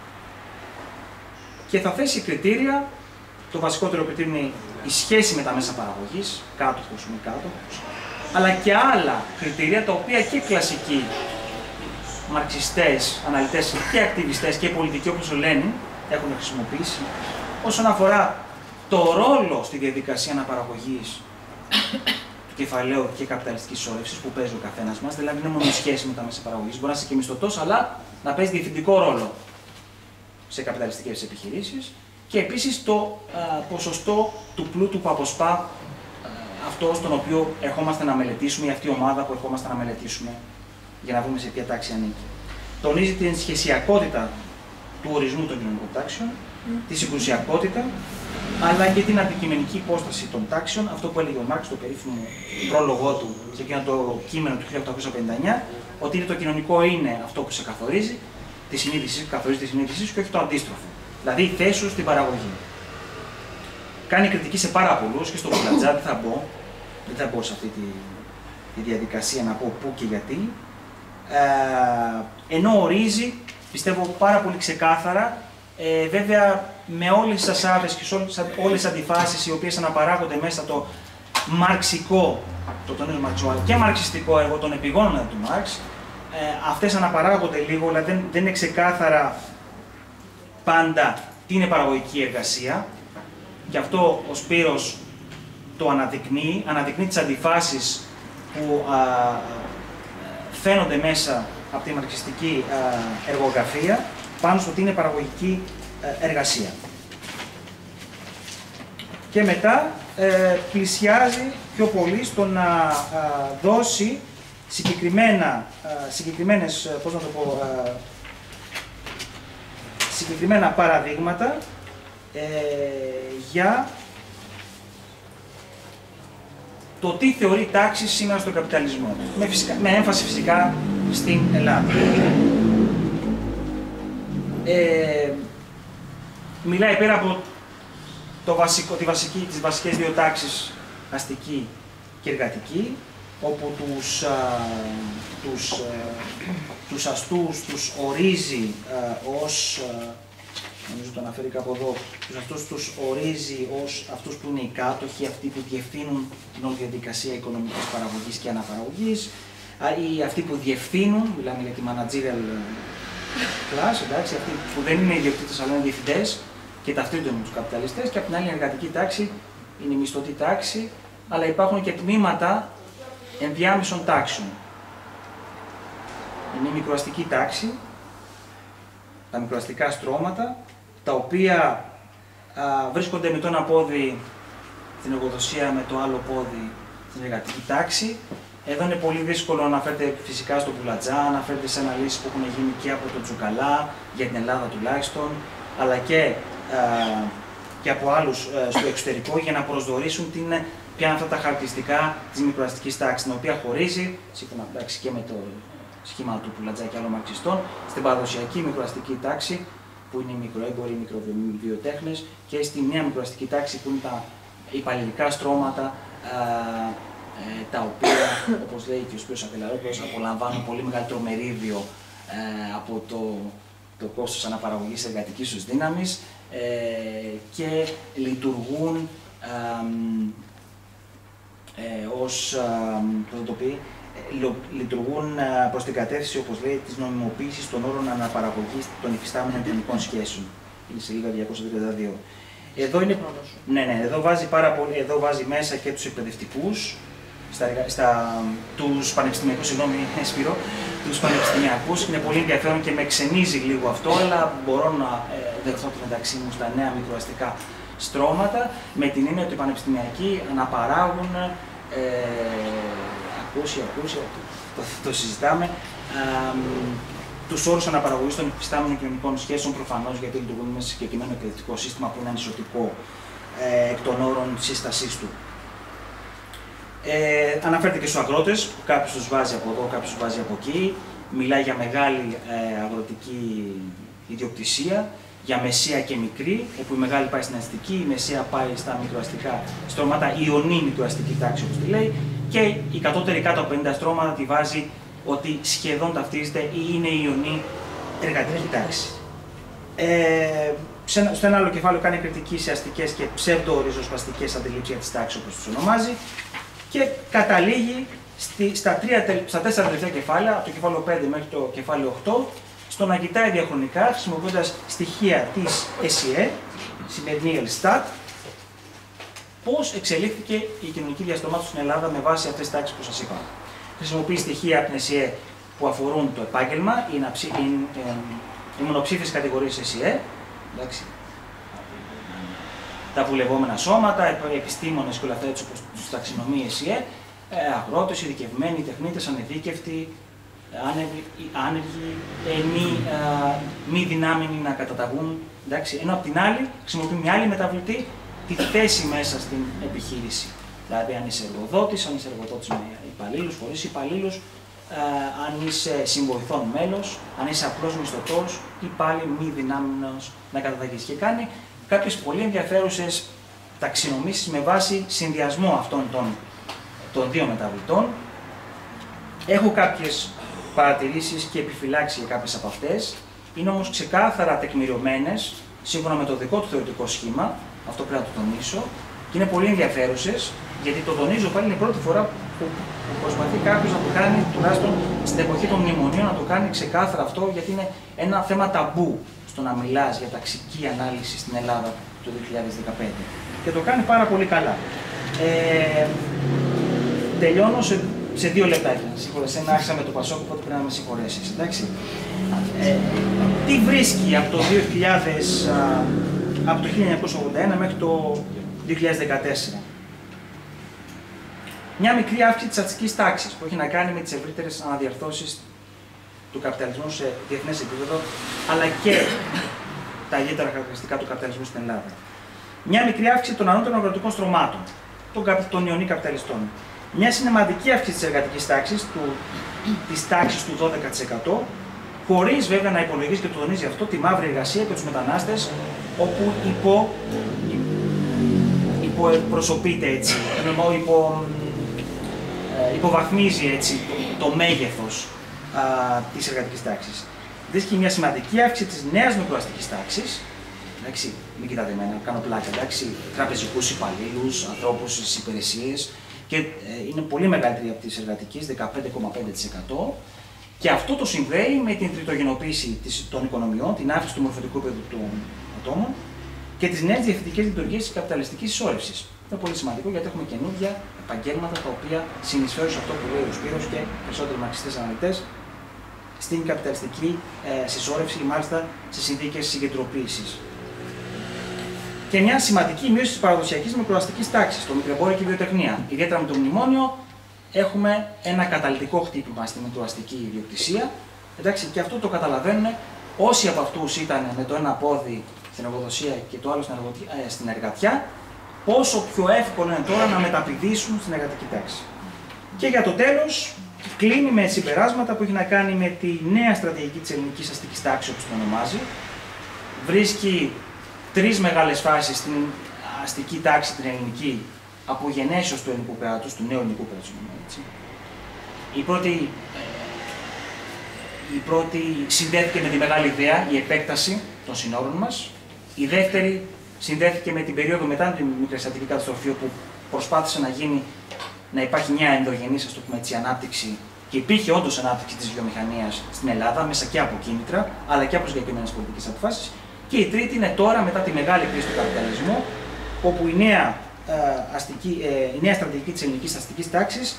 και θα θέσει κριτήρια. Το βασικότερο κριτήριο είναι η σχέση με τα μέσα παραγωγής, κάτοχος με κάτοχος, αλλά και άλλα κριτήρια τα οποία και κλασικοί μαρξιστές, αναλυτές και ακτιβιστές και πολιτικοί όπως ο Λένιν έχουν χρησιμοποιήσει όσον αφορά το ρόλο στη διαδικασία αναπαραγωγής του κεφαλαίου και καπιταλιστικής σώρευσης που παίζει ο καθένας μας, δηλαδή δεν είναι μόνο η σχέση με τα μέσα παραγωγής, μπορεί να είσαι και μισθωτός, αλλά να παίζει διευθυντικό ρόλο σε καπιταλιστικές επιχειρήσεις και επίσης το ποσοστό του πλούτου που αποσπά αυτό στον οποίο ερχόμαστε να μελετήσουμε ή αυτή η ομάδα που ερχόμαστε να μελετήσουμε για να δούμε σε ποια τάξη ανήκει. Τονίζει την σχεσιακότητα του ορισμού των κοινωνικών τάξεων, τη συγκρουσιακότητα, αλλά και την αντικειμενική υπόσταση των τάξεων, αυτό που έλεγε ο Μάρξ στο περίφημο πρόλογό του σε εκείνο το κείμενο του 1859, ότι είναι το κοινωνικό είναι αυτό που σε καθορίζει, καθορίζει τη συνείδησή σου και όχι το αντίστροφο. Δηλαδή η θέση σου στην παραγωγή. Κάνει κριτική σε πάρα πολλούς και στο Μπουλατζά δεν θα μπω σε αυτή τη διαδικασία να πω πού και γιατί. Ενώ ορίζει, πιστεύω πάρα πολύ ξεκάθαρα, βέβαια με όλες τις ασάδες και όλες τις αντιφάσεις οι οποίες αναπαράγονται μέσα το μαρξικό, το τονίζω μαρξικό, και μαρξιστικό έργο των επιγόνων του Μάρξ, αυτές αναπαράγονται λίγο, αλλά δεν είναι ξεκάθαρα πάντα τι είναι παραγωγική εργασία. Και αυτό ο Σπύρος το αναδεικνύει τις αντιφάσεις που φαίνονται μέσα από τη μαρξιστική εργογραφία πάνω στο τι είναι παραγωγική εργασία. Και μετά πλησιάζει πιο πολύ στο να δώσει συγκεκριμένα παραδείγματα για το τι θεωρεί τάξη σήμερα στον καπιταλισμό, με έμφαση φυσικά στην Ελλάδα. Μιλάει πέρα από τις βασικές δύο τάξεις, αστική και εργατική, όπου τους αστούς τους ορίζει ως, νομίζω το αναφέρει κάπου εδώ, τους αστούς τους ορίζει ως αυτούς που είναι οι κάτοχοι, αυτοί που διευθύνουν την όλη διαδικασία οικονομικής παραγωγής και αναπαραγωγής, ή αυτοί που διευθύνουν, μιλάμε για τη managerial class, εντάξει, αυτοί που δεν είναι ιδιοκτήτες αλλά είναι διευθυντές και ταυτίζονται με τους καπιταλιστές, και από την άλλη η εργατική τάξη είναι η μισθωτή τάξη, αλλά υπάρχουν και τμήματα ενδιάμεσων τάξεων. Είναι η μικροαστική τάξη, τα μικροαστικά στρώματα, τα οποία βρίσκονται με το ένα πόδι στην εργοδοσία, με το άλλο πόδι στην εργατική τάξη. Εδώ είναι πολύ δύσκολο να αναφέρεται φυσικά στον Μπουλατζά, να αναφέρεται σε αναλύσεις που έχουν γίνει και από τον Τζουκαλά, για την Ελλάδα τουλάχιστον, αλλά και από άλλους στο εξωτερικό, για να προσδορίσουν ποια είναι αυτά τα χαρακτηριστικά της μικροαστικής τάξης, την οποία χωρίζει, σύμφωνα και με το σχήμα του Πουλατζά και άλλων μαρξιστών, στην παραδοσιακή μικροαστική τάξη, που είναι οι μικροέμποροι, οι μικροβιοτέχνες, και στη νέα μικροαστική τάξη, που είναι τα υπαλληλικά στρώματα, τα οποία, όπως λέει και ο Σπύρος Ακελαρόπουλος, απολαμβάνουν πολύ μεγαλύτερο μερίδιο από το κόστος αναπαραγωγής εργατικής τους δύναμης και λειτουργούν λειτουργούν προς την κατεύθυνση, όπως λέει, της νομιμοποίησης των όρων αναπαραγωγής των υφιστάμενων κοινωνικών σχέσεων. Είναι σελίδα 232. Εδώ βάζει μέσα και τους εκπαιδευτικούς, τους πανεπιστημιακούς, Σπύρο, τους πανεπιστημιακούς. Είναι πολύ ενδιαφέρον και με ξενίζει λίγο αυτό, αλλά μπορώ να δεχθώ το μεταξύ μου στα νέα μικροαστικά στρώματα, με την έννοια ότι οι πανεπιστημιακοί αναπαράγουν, το συζητάμε, τους όρους αναπαραγωγής των υφιστάμενων κοινωνικών σχέσεων, προφανώς γιατί λειτουργούν μέσα σε συγκεκριμένο εκπαιδευτικό σύστημα που είναι ανισοτικό εκ των όρων σύστασής του. Αναφέρεται και στους αγρότες, που κάποιος τους βάζει από εδώ, κάποιος τους βάζει από εκεί. Μιλάει για μεγάλη αγροτική ιδιοκτησία, για μεσαία και μικρή, όπου η μεγάλη πάει στην αστική, η μεσαία πάει στα μικροαστικά στρώματα, η ιονή μικροαστική τάξη, όπως τη λέει, και η κατώτερη κάτω από 50 στρώματα τη βάζει ότι σχεδόν ταυτίζεται ή είναι η ιονή εργατική τάξη. Στο ένα άλλο κεφάλαιο κάνει κριτική σε αστικές και ψευδο-ριζοσπαστικές αντιλήψεις της τάξης, όπως τους ονομάζει, και καταλήγει στα 4 τελευταία κεφάλαια, από το κεφάλαιο 5 μέχρι το κεφάλαιο 8, στο να κοιτάει διαχρονικά, χρησιμοποιώντας στοιχεία της ΕΣΥΕ, σημερινή Ελστάτ, πώς εξελίχθηκε η κοινωνική διαστρωμάτωση στην Ελλάδα με βάση αυτές τις τάξεις που σας είπα. Χρησιμοποιεί στοιχεία από την ΕΣΥΕ που αφορούν το επάγγελμα, οι μονοψήφιες κατηγορίες ΕΣΥΕ, τα βουλευόμενα σώματα, επιστήμονες και όλα αυτά, έτσι όπως τους ταξινομεί η ΕΣΥΕ, αγρότες, ειδικευμένοι, τεχνίτες, ανεδίκευτοι, άνεργοι, μη δυνάμενοι να καταταγούν. Εντάξει. Ενώ απ' την άλλη χρησιμοποιεί μια άλλη μεταβλητή τη θέση μέσα στην επιχείρηση. Δηλαδή, αν είσαι εργοδότης, αν είσαι εργοδότης με υπαλλήλους, χωρίς υπαλλήλους, αν είσαι συμβοηθών μέλος, αν είσαι απλός μισθωτός ή πάλι μη δυνάμενος να καταταγείς. Και κάνει κάποιες πολύ ενδιαφέρουσες ταξινομήσεις με βάση συνδυασμό αυτών των δύο μεταβλητών. Έχω κάποιες παρατηρήσεις και επιφυλάξεις για κάποιες από αυτές. Είναι όμως ξεκάθαρα τεκμηριωμένες, σύμφωνα με το δικό του θεωρητικό σχήμα, αυτό πρέπει να το τονίσω, και είναι πολύ ενδιαφέρουσες, γιατί το τονίζω πάλι είναι η πρώτη φορά που προσπαθεί κάποιος να το κάνει, τουλάχιστον στην εποχή των μνημονίων, να το κάνει ξεκάθαρα αυτό, γιατί είναι ένα θέμα ταμπού στο να μιλάς για ταξική ανάλυση στην Ελλάδα το 2015. Και το κάνει πάρα πολύ καλά. Τελειώνω σε 2 λεπτάκια. Συγχωρεσέ, με άρχισα με το Πασόκ, οπότε πρέπει να με συγχωρέσεις. Εντάξει. Τι βρίσκει από το 1981 μέχρι το 2014. Μια μικρή αύξηση της αστικής τάξης που έχει να κάνει με τις ευρύτερες αναδιαρθώσεις του καπιταλισμού σε διεθνές επίπεδο, αλλά και τα ιδιαίτερα χαρακτηριστικά του καπιταλισμού στην Ελλάδα. Μια μικρή αύξηση των ανώτερων αγροτικών στρωμάτων, των ιονί καπιταλιστών. Μια σημαντική αύξηση της εργατικής τάξης, της τάξης του 12%, χωρίς βέβαια να υπολογίζει και το τονίζει αυτό τη μαύρη εργασία και τους μετανάστες, όπου υποεκπροσωπείται έτσι, υποβαθμίζει έτσι το μέγεθος της εργατικής τάξης. Βρίσκει μια σημαντική αύξηση της νέας μικροαστικής τάξης. Εντάξει, μην κοιτάτε εμένα, κάνω πλάκα, εντάξει, τραπεζικούς υπαλλήλους, ανθρώπους στις υπηρεσίες και είναι πολύ μεγαλύτερη από τις εργατικές, 15,5%. Και αυτό το συνδέει με την τριτογενοποίηση των οικονομιών, την αύξηση του μορφωτικού επίπεδου των ατόμων και τις νέες διευθυντικές λειτουργίες της καπιταλιστικής συσσόρευσης. Είναι πολύ σημαντικό γιατί έχουμε καινούργια επαγγέλματα τα οποία συνεισφέρουν σε αυτό που λέει ο Σπύρος και περισσότεροι μαρξιστές αναλυτές στην καπιταλιστική συσσόρευση ή μάλιστα σε συνθήκες συγκεντροποίησης. Και μια σημαντική μείωση της παραδοσιακής μικροαστικής τάξης, το μικρεμπόριο και η βιοτεχνία. Ιδιαίτερα με το μνημόνιο έχουμε ένα καταλυτικό χτύπημα στη μικροαστική ιδιοκτησία. Εντάξει, και αυτό το καταλαβαίνουν όσοι από αυτούς ήταν με το ένα πόδι στην εργοδοσία και το άλλο στην εργατιά, πόσο πιο εύκολο είναι τώρα να μεταπηδήσουν στην εργατική τάξη. Και για το τέλος, κλείνει με συμπεράσματα που έχει να κάνει με τη νέα στρατηγική της ελληνικής αστικής τάξης, όπως το ονομάζει. Βρίσκει τρεις μεγάλες φάσεις στην αστική τάξη την ελληνική, από γενέσεως του ελληνικού κράτους, του νέου ελληνικού κράτους. Η πρώτη συνδέθηκε με τη μεγάλη ιδέα, η επέκταση των συνόρων μας. Η δεύτερη συνδέθηκε με την περίοδο μετά την μικρασιατική καταστροφή, όπου προσπάθησε να υπάρχει μια ενδογενής, ας το πούμε έτσι, ανάπτυξη και υπήρχε όντως ανάπτυξη της βιομηχανίας στην Ελλάδα, μέσα και από κίνητρα, αλλά και από συγκεκριμένες πολιτικές αποφάσεις. Και η τρίτη είναι τώρα, μετά τη μεγάλη κρίση του καπιταλισμού, όπου η νέα στρατηγική της ελληνικής αστικής τάξης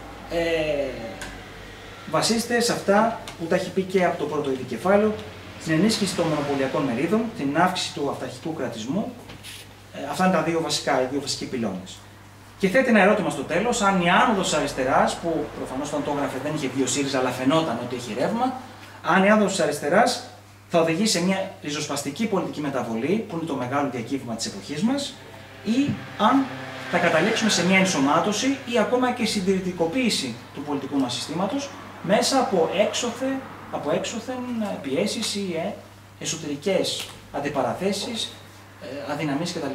βασίζεται σε αυτά που τα έχει πει και από το πρώτο ήδη κεφάλαιο, την ενίσχυση των μονοπωλιακών μερίδων, την αύξηση του αυταρχικού κρατισμού. Αυτά είναι οι δύο βασικοί πυλώνες. Και θέτει ένα ερώτημα στο τέλος, αν η άνοδος της αριστεράς, που προφανώς όταν το έγραφε δεν είχε βγει ο ΣΥΡΙΖΑ, αλλά φαινόταν ότι έχει ρεύμα, αν η άνοδος της αριστεράς θα οδηγήσει σε μια ριζοσπαστική πολιτική μεταβολή, που είναι το μεγάλο διακύβημα της εποχής μας, ή αν θα καταλήξουμε σε μια ενσωμάτωση ή ακόμα και συντηρητικοποίηση του πολιτικού μας συστήματος μέσα από έξωθεν πιέσεις ή εσωτερικές αντιπαραθέσεις, αδυναμίες κτλ.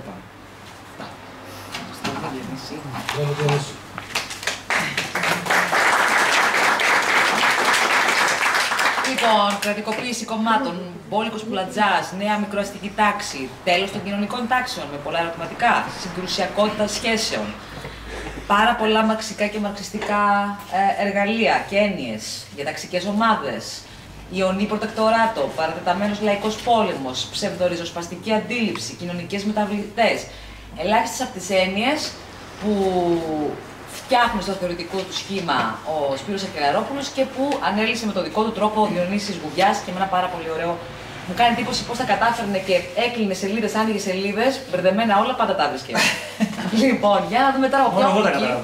Λοιπόν, κρατικοποίηση κομμάτων, μπόλικος πουλατζάς, νέα μικροαστική τάξη, τέλος των κοινωνικών τάξεων με πολλά ερωτηματικά, συγκρουσιακότητα σχέσεων, πάρα πολλά μαρξικά και μαρξιστικά εργαλεία και έννοιες για ταξικές ομάδες, ιονή προτεκτοράτο, παρατεταμένος λαϊκός πόλεμος, ψευδοριζοσπαστική αντίληψη, κοινωνικές μεταβλητές. Ελάχιστες από τις έννοιες που φτιάχνει στο θεωρητικό του σχήμα ο Σπύρος Ακελαρόπουλος και που ανέλησε με τον δικό του τρόπο ο Διονύσης Γουβιάς και με ένα πάρα πολύ ωραίο. Μου κάνει εντύπωση πώς τα κατάφερνε και έκλεινε σελίδες, άνοιγε σελίδες, μπερδεμένα όλα, πάντα τα βρίσκε. Λοιπόν, για να δούμε τώρα ποια Μόνο εγώ τα κατάλαβα.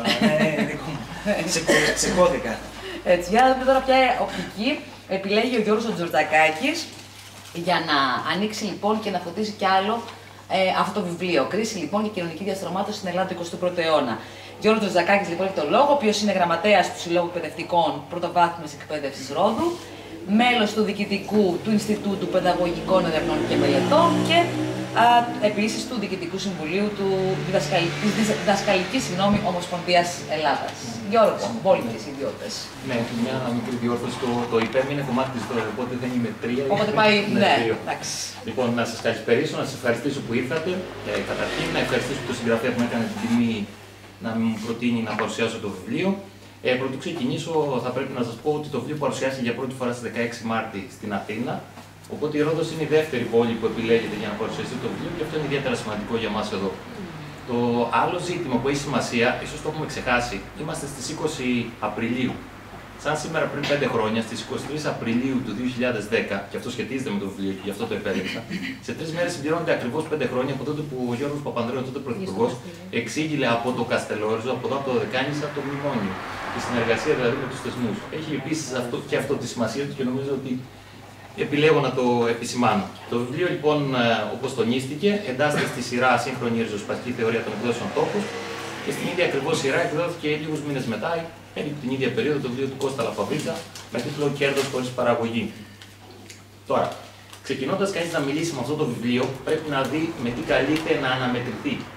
Σε κώδικα. Έτσι, για να δούμε τώρα ποια οπτική επιλέγει ο Γιώργος Τζορτζακάκης για να ανοίξει λοιπόν και να φωτίσει κι άλλο αυτό το βιβλίο. Κρίση λοιπόν και κοινωνική διαστρωμάτωση στην Ελλάδα του 21ου αιώνα. Γιώργος Τζορτζακάκης λοιπόν έχει τον λόγο, ο οποίος είναι γραμματέας του Συλλόγου Εκπαιδευτικών Πρωτοβάθμιας Εκπαίδευσης Ρόδου, μέλος του Διοικητικού του Ινστιτούτου Παιδαγωγικών Ερευνών και Μελετών και επίσης του Διοικητικού Συμβουλίου της Διδασκαλικής Ομοσπονδίας Ελλάδας. Γιώργο, μπόλικες ιδιώτες. Ναι, μια μικρή διόρθωση. Το υπέμ είναι κομμάτι της τώρα, οπότε δεν είμαι τρία. Οπότε πάει, ναι, εντάξει. Λοιπόν, να σας καλησπερίσω, να σας ευχαριστήσω που ήρθατε. Καταρχήν, να ευχαριστήσω τον συγγραφέα που με έκανε την τιμή να μου προτείνει να παρουσιάσω το βιβλίο. Πρωτού ξεκινήσω, θα πρέπει να σας πω ότι το βιβλίο παρουσιάστηκε για πρώτη φορά στις 16 Μάρτη στην Αθήνα. Οπότε η Ρόδος είναι η δεύτερη πόλη που επιλέγεται για να παρουσιαστεί το βιβλίο και αυτό είναι ιδιαίτερα σημαντικό για μας εδώ. Το άλλο ζήτημα που έχει σημασία, ίσως το έχουμε ξεχάσει, είμαστε στις 20 Απριλίου. Σαν σήμερα πριν 5 χρόνια, στις 23 Απριλίου του 2010, και αυτό σχετίζεται με το βιβλίο και γι' αυτό το επέλεξα, σε 3 μέρες συμπληρώνονται ακριβώς 5 χρόνια από τότε που ο Γιώργος Παπανδρέου, τότε πρωθυπουργός, εξήγηλε από το Καστελόριζο, από εδώ από το Δεκάνησα, το μνημόνιο. Η συνεργασία δηλαδή με τους θεσμούς. Έχει επίσης και αυτό τη σημασία του και νομίζω ότι επιλέγω να το επισημάνω. Το βιβλίο λοιπόν, όπως τονίστηκε, εντάσσεται στη σειρά Σύγχρονη ριζοσπαστική θεωρία των εκδόσεων Τόπος και στην ίδια ακριβώς σειρά εκδόθηκε λίγους μήνες μετά, περίπου την ίδια περίοδο, το βιβλίο του Κώστα Λαφαβίτσα με τίτλο Κέρδος χωρίς παραγωγή. Τώρα, ξεκινώντας κανείς να μιλήσει με αυτό το βιβλίο, πρέπει να δει με τι καλείται να αναμετρηθεί.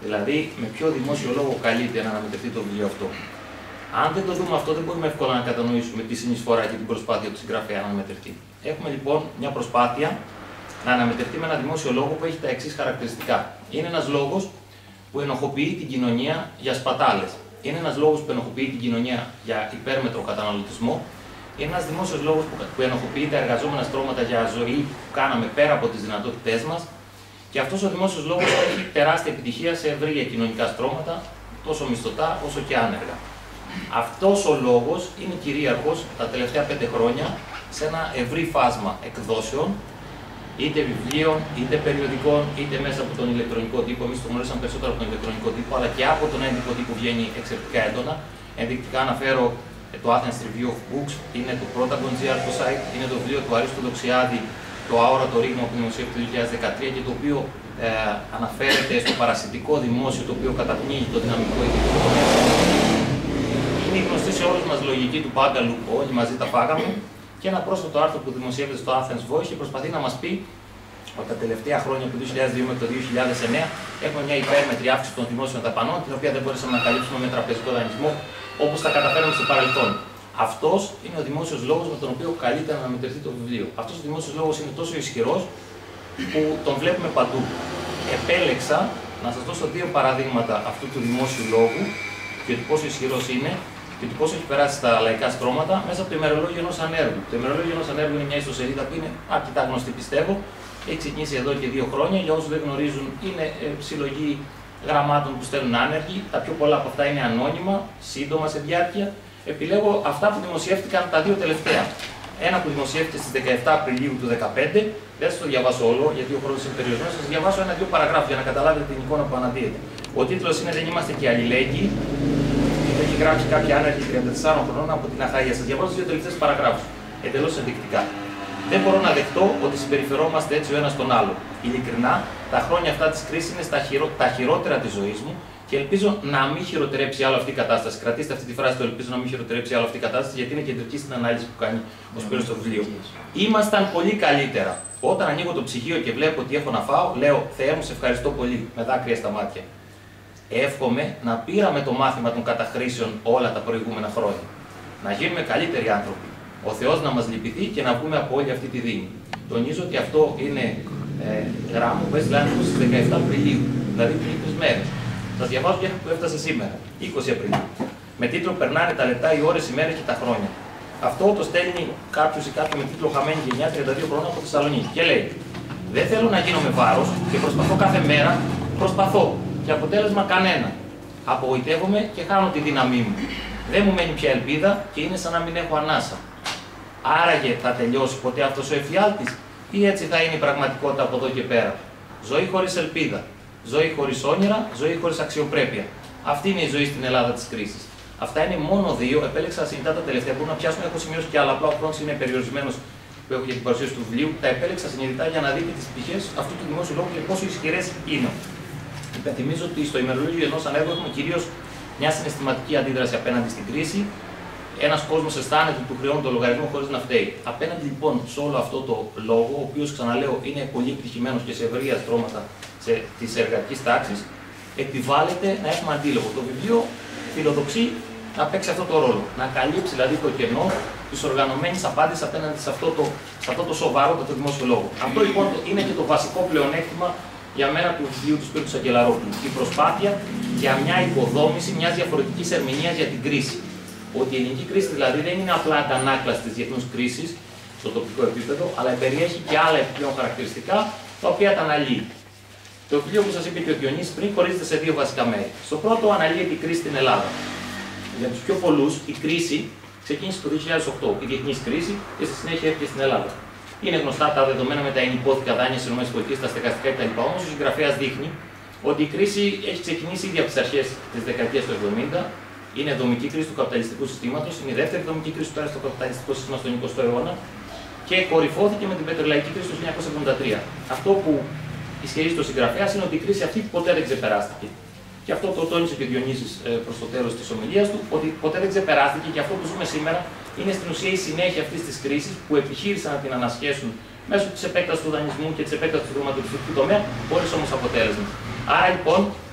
Δηλαδή, με ποιο δημόσιο λόγο καλείται να αναμετρηθεί το βιβλίο αυτό. Αν δεν το δούμε αυτό, δεν μπορούμε εύκολα να κατανοήσουμε τη συνεισφορά και την προσπάθεια του συγγραφέα να αναμετρηθεί. Έχουμε λοιπόν μια προσπάθεια να αναμετρηθεί με ένα δημόσιο λόγο που έχει τα εξής χαρακτηριστικά. Είναι ένας λόγος που ενοχοποιεί την κοινωνία για σπατάλες. Είναι ένας λόγος που ενοχοποιεί την κοινωνία για υπέρμετρο καταναλωτισμό. Είναι ένας δημόσιος λόγος που ενοχοποιεί τα εργαζόμενα στρώματα για ζωή που κάναμε πέρα από τις δυνατότητές μας. Και αυτός ο δημόσιος λόγος έχει τεράστια επιτυχία σε ευρεία κοινωνικά στρώματα, τόσο μισθωτά όσο και άνεργα. Αυτός ο λόγος είναι κυρίαρχος τα τελευταία 5 χρόνια σε ένα ευρύ φάσμα εκδόσεων, είτε βιβλίων, είτε περιοδικών, είτε μέσα από τον ηλεκτρονικό τύπο. Εμείς το γνωρίσαμε περισσότερο από τον ηλεκτρονικό τύπο, αλλά και από τον έντυπο τύπο βγαίνει εξαιρετικά έντονα. Ενδεικτικά αναφέρω το Athens Review of Books, είναι το Protagon.gr το site, είναι το βιβλίο του Αρίστου Δοξιάδη, το Αόρατο Ρήγμα που δημοσιεύτηκε το 2013 και το οποίο αναφέρεται στο παρασιτικό δημόσιο το οποίο καταπνίγει το δυναμικό ιδιωτικό τομέα. Είναι η γνωστή σε όλους μας λογική του Πάγκαλου, όλοι μαζί τα φάγαμε, και ένα πρόσφατο άρθρο που δημοσιεύεται στο Athens Voice και προσπαθεί να μας πει ότι τα τελευταία χρόνια από το 2002 μέχρι το 2009 έχουμε μια υπέρμετρη αύξηση των δημόσιων δαπανών, την οποία δεν μπορέσαμε να καλύψουμε με τραπεζικό δανεισμό όπως τα καταφέραμε στο παρελθόν. Αυτός είναι ο δημόσιος λόγος με τον οποίο καλείται να αναμετρηθεί το βιβλίο. Αυτός ο δημόσιος λόγος είναι τόσο ισχυρός που τον βλέπουμε παντού. Επέλεξα να σας δώσω 2 παραδείγματα αυτού του δημόσιου λόγου και του πόσο ισχυρός είναι και του πόσο έχει περάσει στα λαϊκά στρώματα μέσα από το ημερολόγιο ενός ανέργου. Το ημερολόγιο ενός ανέργου είναι μια ιστοσελίδα που είναι αρκετά γνωστή, πιστεύω. Έχει ξεκινήσει εδώ και 2 χρόνια. Για όσους δεν γνωρίζουν, είναι συλλογή γραμμάτων που στέλνουν άνεργοι. Τα πιο πολλά από αυτά είναι ανώνυμα, σύντομα σε διάρκεια. Επιλέγω αυτά που δημοσιεύτηκαν τα 2 τελευταία. Ένα που δημοσιεύτηκε στις 17 Απριλίου του 2015. Δεν θα το διαβάσω όλο, γιατί ο χρόνος είναι περιορισμένος. Θα σας διαβάσω 1-2 παραγράφους για να καταλάβετε την εικόνα που αναδύεται. Ο τίτλος είναι «Δεν είμαστε και αλληλέγγυοι». Το έχει γράψει κάποια άνεργη 34 χρονών από την Αχαΐα. Σας διαβάζω 2 τελευταίες παραγράφους. Εντελώς ενδεικτικά. Δεν μπορώ να δεχτώ ότι συμπεριφερόμαστε έτσι ο ένας τον άλλο. Ειλικρινά, τα χρόνια αυτά της κρίσης είναι τα χειρότερα της ζωής μου και ελπίζω να μην χειροτερέψει άλλο αυτή η κατάσταση. Κρατήστε αυτή τη φράση, το ελπίζω να μην χειροτερέψει άλλο αυτή η κατάσταση, γιατί είναι κεντρική στην ανάλυση που κάνει ο Σπύρος στο βιβλίο. Ήμασταν πολύ καλύτερα. Όταν ανοίγω το ψυγείο και βλέπω τι έχω να φάω, λέω Θεέ μου, σε ευχαριστώ πολύ, με δάκρυα στα μάτια. Εύχομαι να πήραμε το μάθημα των καταχρήσεων όλα τα προηγούμενα χρόνια. Να γίνουμε καλύτεροι άνθρωποι. Ο Θεός να μας λυπηθεί και να βγούμε από όλη αυτή τη δίνη. Τονίζω ότι αυτό είναι γράμμα που έστειλε άνθρωπος στις 17 Απριλίου, δηλαδή πριν 20 μέρες. Σας διαβάζω και που έφτασε σήμερα, 20 Απριλίου. Με τίτλο «Περνάνε τα λεπτά, οι ώρες, οι μέρες και τα χρόνια». Αυτό το στέλνει κάποιος ή κάποια με τίτλο «Χαμένη γενιά, 32 χρόνια από Θεσσαλονίκη». Και λέει: Δεν θέλω να γίνω με βάρος και προσπαθώ κάθε μέρα, προσπαθώ. Και αποτέλεσμα κανένα. Απογοητεύομαι και χάνω τη δύναμή μου. Δεν μου μένει πια ελπίδα και είναι σαν να μην έχω ανάσα. Άραγε θα τελειώσει ποτέ αυτός ο εφιάλτης ή έτσι θα είναι η πραγματικότητα από εδώ και πέρα. Ζωή χωρίς ελπίδα. Ζωή χωρίς όνειρα, ζωή χωρίς αξιοπρέπεια. Αυτή είναι η ζωή στην Ελλάδα της κρίσης. Αυτά είναι μόνο 2. Επέλεξα συνειδητά τα τελευταία. Μπορούν να πιάσουν, έχω σημειώσει και άλλα. Απλά ο χρόνος είναι περιορισμένος που έχω για την παρουσίαση του βιβλίου. Τα επέλεξα συνειδητά για να δείτε τις πτυχές αυτού του δημόσιου λόγου και πόσο ισχυρές είναι. Υπενθυμίζω ότι στο ημερολόγιο ενός ανέργου έχουμε κυρίως μια συναισθηματική αντίδραση απέναντι στην κρίση. Ένας κόσμος αισθάνεται ότι του χρεώνει το λογαριασμό χωρίς να φταίει. Απέναντι λοιπόν σε όλο αυτό το λόγο, ο οποίος ξαναλέω είναι πολύ επιτυχημένος και σε ευρεία στρώματα της εργατικής τάξης, επιβάλλεται να έχουμε αντίλογο. Το βιβλίο φιλοδοξεί να παίξει αυτό το ρόλο. Να καλύψει δηλαδή το κενό της οργανωμένης απάντησης απέναντι σε αυτό το σοβαρό το δημόσιο λόγο. Αυτό λοιπόν είναι και το βασικό πλεονέκτημα για μένα του βιβλίου του Σπύρου Σακελαρόπουλου. Η προσπάθεια για μια οικοδόμηση μιας διαφορετικής ερμηνείας για την κρίση. Ότι η ελληνική κρίση δηλαδή δεν είναι απλά αντανάκλαση της διεθνούς κρίσης στο τοπικό επίπεδο, αλλά περιέχει και άλλα επιπλέον χαρακτηριστικά τα οποία τα αναλύει. Το βιβλίο που σας είπε και ο Διονύσης πριν χωρίζεται σε 2 βασικά μέρη. Στο πρώτο αναλύει την κρίση στην Ελλάδα. Για τους πιο πολλούς η κρίση ξεκίνησε το 2008, η διεθνής κρίση, και στη συνέχεια έρχεται στην Ελλάδα. Είναι γνωστά τα δεδομένα με τα ενυπόθηκα δάνεια στις ΗΠΑ, τα στεγαστικά κτλ. Όμως ο συγγραφέας δείχνει ότι η κρίση έχει ξεκινήσει ήδη από τις αρχές της δεκαετίας του 70. Είναι δομική κρίση του καπιταλιστικού συστήματος, είναι η δεύτερη δομική κρίση που πέρασε στο καπιταλιστικό σύστημα στον 20ο αιώνα και κορυφώθηκε με την πετρελαϊκή κρίση του 1973. Αυτό που ισχυρίζει το συγγραφέας είναι ότι η κρίση αυτή ποτέ δεν ξεπεράστηκε. Και αυτό το τόνισε και ο Διονύσης προς το τέλος της ομιλίας του, ότι ποτέ δεν ξεπεράστηκε και αυτό που ζούμε σήμερα είναι στην ουσία η συνέχεια αυτής της κρίσης που επιχείρησαν να την ανασχέσουν μέσω της επέκτασης του δανεισμού και της επέκτασης του χρηματοπιστωτικού τομέα, χωρίς όμως αποτέλεσμα. Άρα λοιπόν,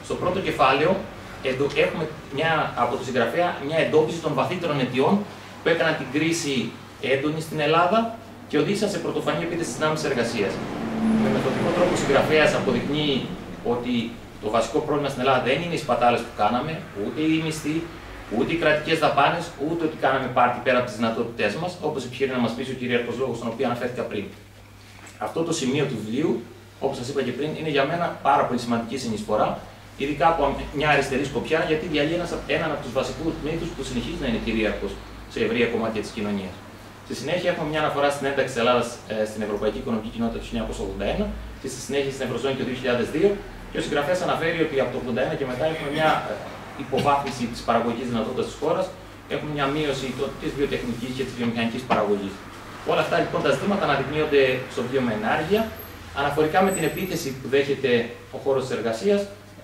Στο πρώτο κεφάλαιο έχουμε από τον συγγραφέα μια εντόπιση των βαθύτερων αιτιών που έκαναν την κρίση έντονη στην Ελλάδα και οδήγησαν σε πρωτοφανή επίθεση στις δυνάμεις εργασίας. Με μεθοδικό τρόπο ο συγγραφέας αποδεικνύει ότι το βασικό πρόβλημα στην Ελλάδα δεν είναι οι σπατάλες που κάναμε, ούτε οι μισθοί, ούτε οι κρατικές δαπάνες, ούτε ότι κάναμε πάρτι πέρα από τις δυνατότητές μας, όπως επιχείρει να μας πείσει ο κυρίαρχος λόγος, στον οποίο αναφέρθηκα πριν. Αυτό το σημείο του βιβλίου, όπως σας είπα και πριν, είναι για μένα πάρα πολύ σημαντική συνεισφορά, ειδικά από μια αριστερή σκοπιά, γιατί διαλύει έναν από τους βασικούς μύθους που συνεχίζει να είναι κυρίαρχος σε ευρεία κομμάτια της κοινωνίας. Στη συνέχεια, έχουμε μια αναφορά στην ένταξη της Ελλάδας στην Ευρωπαϊκή Οικονομική Κοινότητα του 1981 και στη συνέχεια στην Ευρωζώνη το 2002. Και ο συγγραφέας αναφέρει ότι από το 1981 και μετά έχουμε μια υποβάθμιση της παραγωγικής δυνατότητας της χώρας, έχουμε μια μείωση της βιοτεχνικής και της βιομηχανικής παραγωγής. Όλα αυτά λοιπόν τα ζητήματα αναδεικνύονται στο βιβλίο με ενάργεια, αναφορικά με την επίθεση που δέχεται ο χώρος της εργασίας.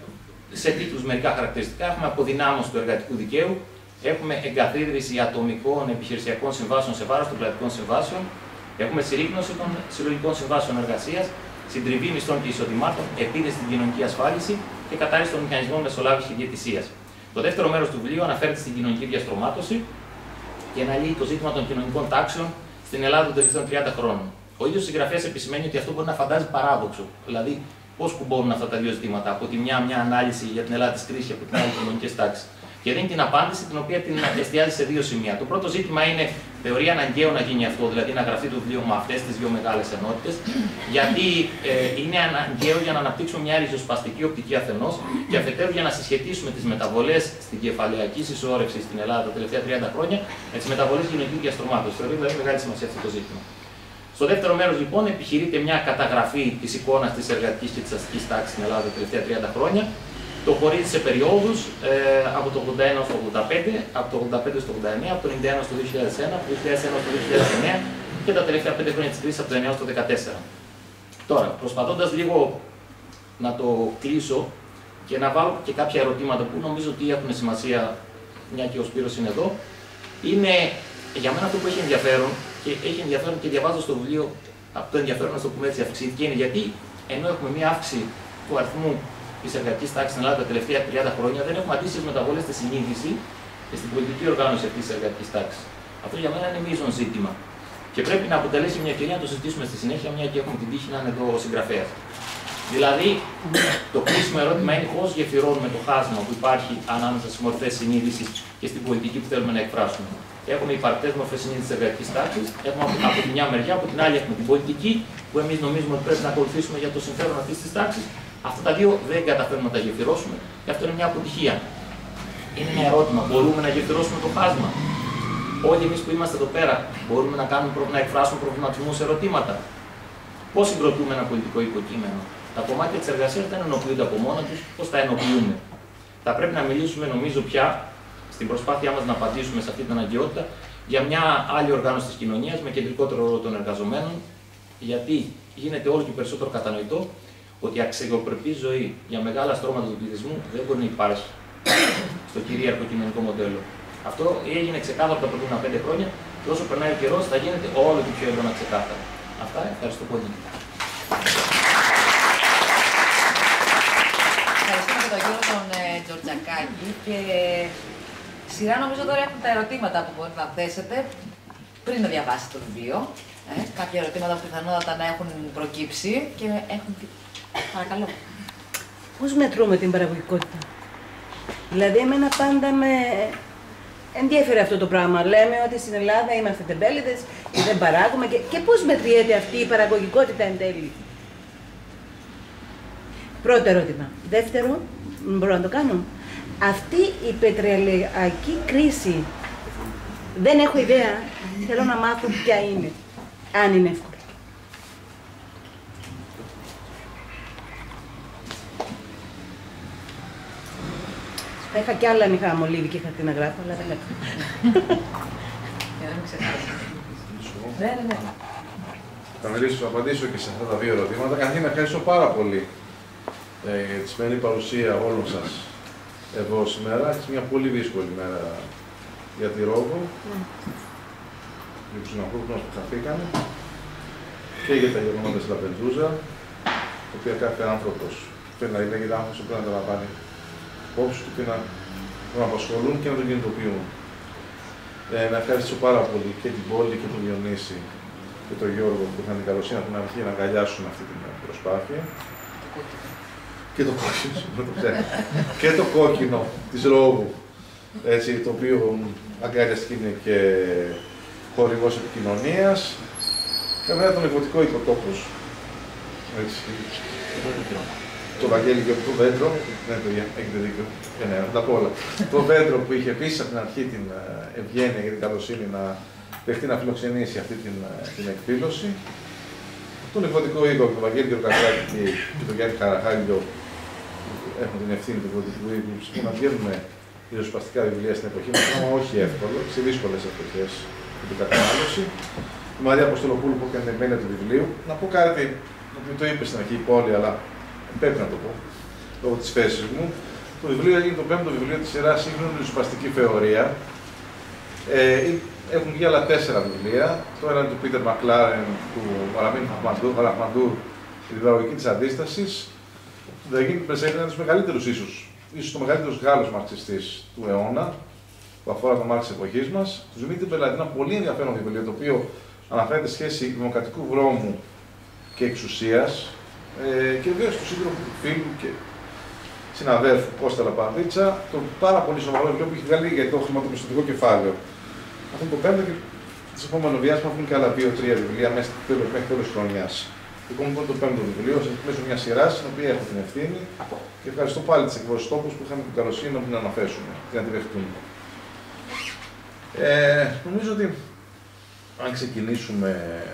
Σε τίτλους μερικά χαρακτηριστικά έχουμε αποδυνάμωση του εργατικού δικαίου, έχουμε εγκαθίδρυση ατομικών επιχειρησιακών συμβάσεων σε βάρος των κρατικών συμβάσεων, έχουμε συρρίκνωση των συλλογικών συμβάσεων εργασίας, συντριβή μισθών και εισοδημάτων, επίδεση στην κοινωνική ασφάλιση και κατάρριση των μηχανισμών μεσολάβησης και διαιτησίας. Το δεύτερο μέρος του βιβλίου αναφέρεται στην κοινωνική διαστρωμάτωση και αναλύει το ζήτημα των κοινωνικών τάξεων στην Ελλάδα των τελευταίων 30 χρόνων. Ο ίδιος συγγραφέας επισημαίνει ότι αυτό μπορεί να φαντάζει παράδοξο. Δηλαδή, πώς κουμπώνουν αυτά τα δύο ζητήματα. Από τη μια ανάλυση για την Ελλάδα της κρίσης και από την άλλη κοινωνικές τάξεις. Και δίνει την απάντηση την οποία την εστιάζει σε δύο σημεία. Το πρώτο ζήτημα είναι, θεωρεί αναγκαίο να γίνει αυτό, δηλαδή να γραφτεί το βιβλίο με αυτές τις δύο μεγάλες ενότητες, γιατί είναι αναγκαίο για να αναπτύξουμε μια ριζοσπαστική οπτική αφενός και αφετέρου για να συσχετίσουμε τις μεταβολές στην κεφαλαιακή συσσόρευση στην Ελλάδα τα τελευταία 30 χρόνια με τις μεταβολές κοινωνικής διαστρωμάτωσης. Θεωρεί δηλαδή μεγάλη σημασία αυτό το ζήτημα. Στο δεύτερο μέρος, λοιπόν, επιχειρείται μια καταγραφή της εικόνας της εργατικής και της αστικής τάξης στην Ελλάδα τα τελευταία 30 χρόνια. Το χωρίζει σε περιόδους από το 81 στο 85, από το 85 στο 89, από το 91 στο 2001, από το 2001 στο 2009 και τα τελευταία 5 χρόνια της κρίσης από το 2009 στο 2014. Τώρα, προσπαθώντας λίγο να το κλείσω και να βάλω και κάποια ερωτήματα που νομίζω ότι έχουν σημασία, μια και ο Σπύρος είναι εδώ, είναι για μένα αυτό που έχει ενδιαφέρον και διαβάζω στο βιβλίο, από το ενδιαφέρον να το πούμε έτσι αυξήθηκε, είναι γιατί ενώ έχουμε μια αύξηση του αριθμού της εργατικής τάξης στην Ελλάδα τα τελευταία 30 χρόνια, δεν έχουμε αντίστοιχες μεταβολές στη συνείδηση και στην πολιτική οργάνωση αυτής της εργατικής τάξης. Αυτό για μένα είναι μείζον ζήτημα. Και πρέπει να αποτελέσει μια ευκαιρία να το συζητήσουμε στη συνέχεια, μια και έχουμε την τύχη να είναι εδώ ο συγγραφέας. Δηλαδή, το κρίσιμο ερώτημα είναι πώς γεφυρώνουμε το χάσμα που υπάρχει ανάμεσα στις μορφές συνείδησης και στην πολιτική που θέλουμε να εκφράσουμε. Έχουμε υπαρκτές μορφές συνείδησης της εργατικής τάξης, έχουμε από τη μια μεριά, από την άλλη έχουμε την πολιτική, που εμείς νομίζουμε ότι πρέπει να ακολουθήσουμε για το συμφέρον αυτής της τάξης. Αυτά τα δύο δεν καταφέρουμε να τα γεφυρώσουμε, και αυτό είναι μια αποτυχία. Είναι ένα ερώτημα, μπορούμε να γεφυρώσουμε το χάσμα? Όλοι εμείς που είμαστε εδώ πέρα μπορούμε να εκφράσουμε προβληματισμούς, ερωτήματα? Πώς συγκροτούμε ένα πολιτικό υποκείμενο? Τα κομμάτια της εργασίας δεν ενοποιούνται από μόνα τους, πώς τα ενοποιούμε? Θα πρέπει να μιλήσουμε, νομίζω, πια στην προσπάθειά μας να απαντήσουμε σε αυτή την αναγκαιότητα για μια άλλη οργάνωση της κοινωνίας με κεντρικότερο ρόλο των εργαζομένων, γιατί γίνεται όλο και περισσότερο κατανοητό ότι αξιοπρεπή ζωή για μεγάλα στρώματα του πληθυσμού δεν μπορεί να υπάρχει στο κυρίαρχο κοινωνικό μοντέλο. Αυτό έγινε ξεκάθαρο τα προηγούμενα 5 χρόνια και όσο περνάει ο καιρός θα γίνεται όλο και πιο έντονα ξεκάθαρα. Αυτά, ευχαριστώ πολύ. Ευχαριστούμε και τον κύριο τον Τζορτζακάκη και σειρά νομίζω τώρα έχουν τα ερωτήματα που μπορείτε να θέσετε πριν να διαβάσετε το βιβλίο. Κάποια ερωτήματα που πιθανότατα να έχουν προκύψει και έχουν. Παρακαλώ. Πώς μετρούμε την παραγωγικότητα? Δηλαδή, εμένα πάντα με ενδιαφέρει αυτό το πράγμα. Λέμε ότι στην Ελλάδα είμαστε τεμπέληδες και δεν παράγουμε. Και πώς μετριέται αυτή η παραγωγικότητα εν τέλει? Πρώτο ερώτημα. Δεύτερο, μπορώ να το κάνω. Αυτή η πετρελαϊκή κρίση, δεν έχω ιδέα, θέλω να μάθω ποια είναι, αν είναι εύκολο. Θα είχα κι άλλα αν είχα μολύβι και είχα τι να γράφω, αλλά δεν έχω. Για να μην ξεχάσω. Ναι. Θα απαντήσω και σε αυτά τα δύο ερωτήματα. Καταρχήν, ευχαριστώ πάρα πολύ για τη σημερινή παρουσία όλων σας εδώ σήμερα. Είναι μια πολύ δύσκολη μέρα για τη Ρόδο, για τους συνανθρώπους μας που χαθήκανε και για τα γεγονότα στη Λαμπεντούζα, τα οποία κάθε άνθρωπος θέλει να λέγεται άνθρωπος που πρέπει να τα λαμβάνει υπόψη του και να τον απασχολούν και να τον κινητοποιούν. Να ευχαριστήσω πάρα πολύ και την πόλη και τον Διονύση και τον Γιώργο που είχαν την καλοσύνη από την αρχή να αγκαλιάσουν αυτή την προσπάθεια. Και το κόκκινο, και το κόκκινο της Ρόβου, έτσι, το οποίο αγκαλιαστική είναι και χορηγός επικοινωνίας. Και βέβαια τον εκδοτικό Οικοτόπους, έτσι, το Βαγγέλη και το Βέντρο, ναι παιδιά, έχετε δίκιο, ναι, τα πω όλα. Το Βέντρο που είχε επίσης από την αρχή την ευγένεια και την καλοσύνη να δεχτεί να φιλοξενήσει αυτή την εκδήλωση. Τον εκδοτικό οίκο, τον Βαγγέλη και τον Κακράκη και τον Γιάννη Χαραχάλιο, έχουν την ευθύνη του εκδοτικού οίκου να βγαίνουμε ριζοσπαστικά βιβλία στην εποχή μας, πράγμα όχι εύκολο, σε δύσκολες εποχές για την κατανάλωση. Η Μαρία Αποστολοπούλου που έκανε εμένα του βιβλίου. Να πω κάτι, το είπε στην αρχή η πόλη, αλλά πρέπει να το πω, λόγω της θέσης μου. Το βιβλίο έγινε το 5ο βιβλίο της σειράς Σύγχρονη ριζοσπαστική θεωρία. Έχουν βγει άλλα 4 βιβλία. Το ένα είναι του Πίτερ Μακλάρεν, του Αραμίν Ραχμαντούρ, η διδαγωγική της αντίστασης. Του Νταγίνη Περσέλη είναι ένα από τους μεγαλύτερους ίσως ο μεγαλύτερος Γάλλος μαρξιστής του αιώνα, που αφορά τον Μάρξ της εποχής μας. Του Δημήτρη Μπελαντή, ένα πολύ ενδιαφέρον βιβλίο, το οποίο αναφέρεται σχέση δημοκρατικού βρώμου και εξουσίας. Και βέβαια του σύντροφου του φίλου και συναδέλφου Κώστα Λαπανδίτσα, το πάρα πολύ σοβαρό βιβλίο που έχει βγάλει για το χρηματοπιστωτικό κεφάλαιο. Αυτό είναι το 5ο και τη επόμενη διάστημα έχουν και άλλα 2-3 βιβλία μέχρι τέλος χρονιάς. Λοιπόν, είναι το 5ο βιβλίο, μέσω μια σειρά, στην οποία έχω την ευθύνη και ευχαριστώ πάλι τις εκδόσεις Τόπους που είχαν την καλοσύνη να την αναθέσουν και να τη δεχτούν. Νομίζω ότι αν ξεκινήσουμε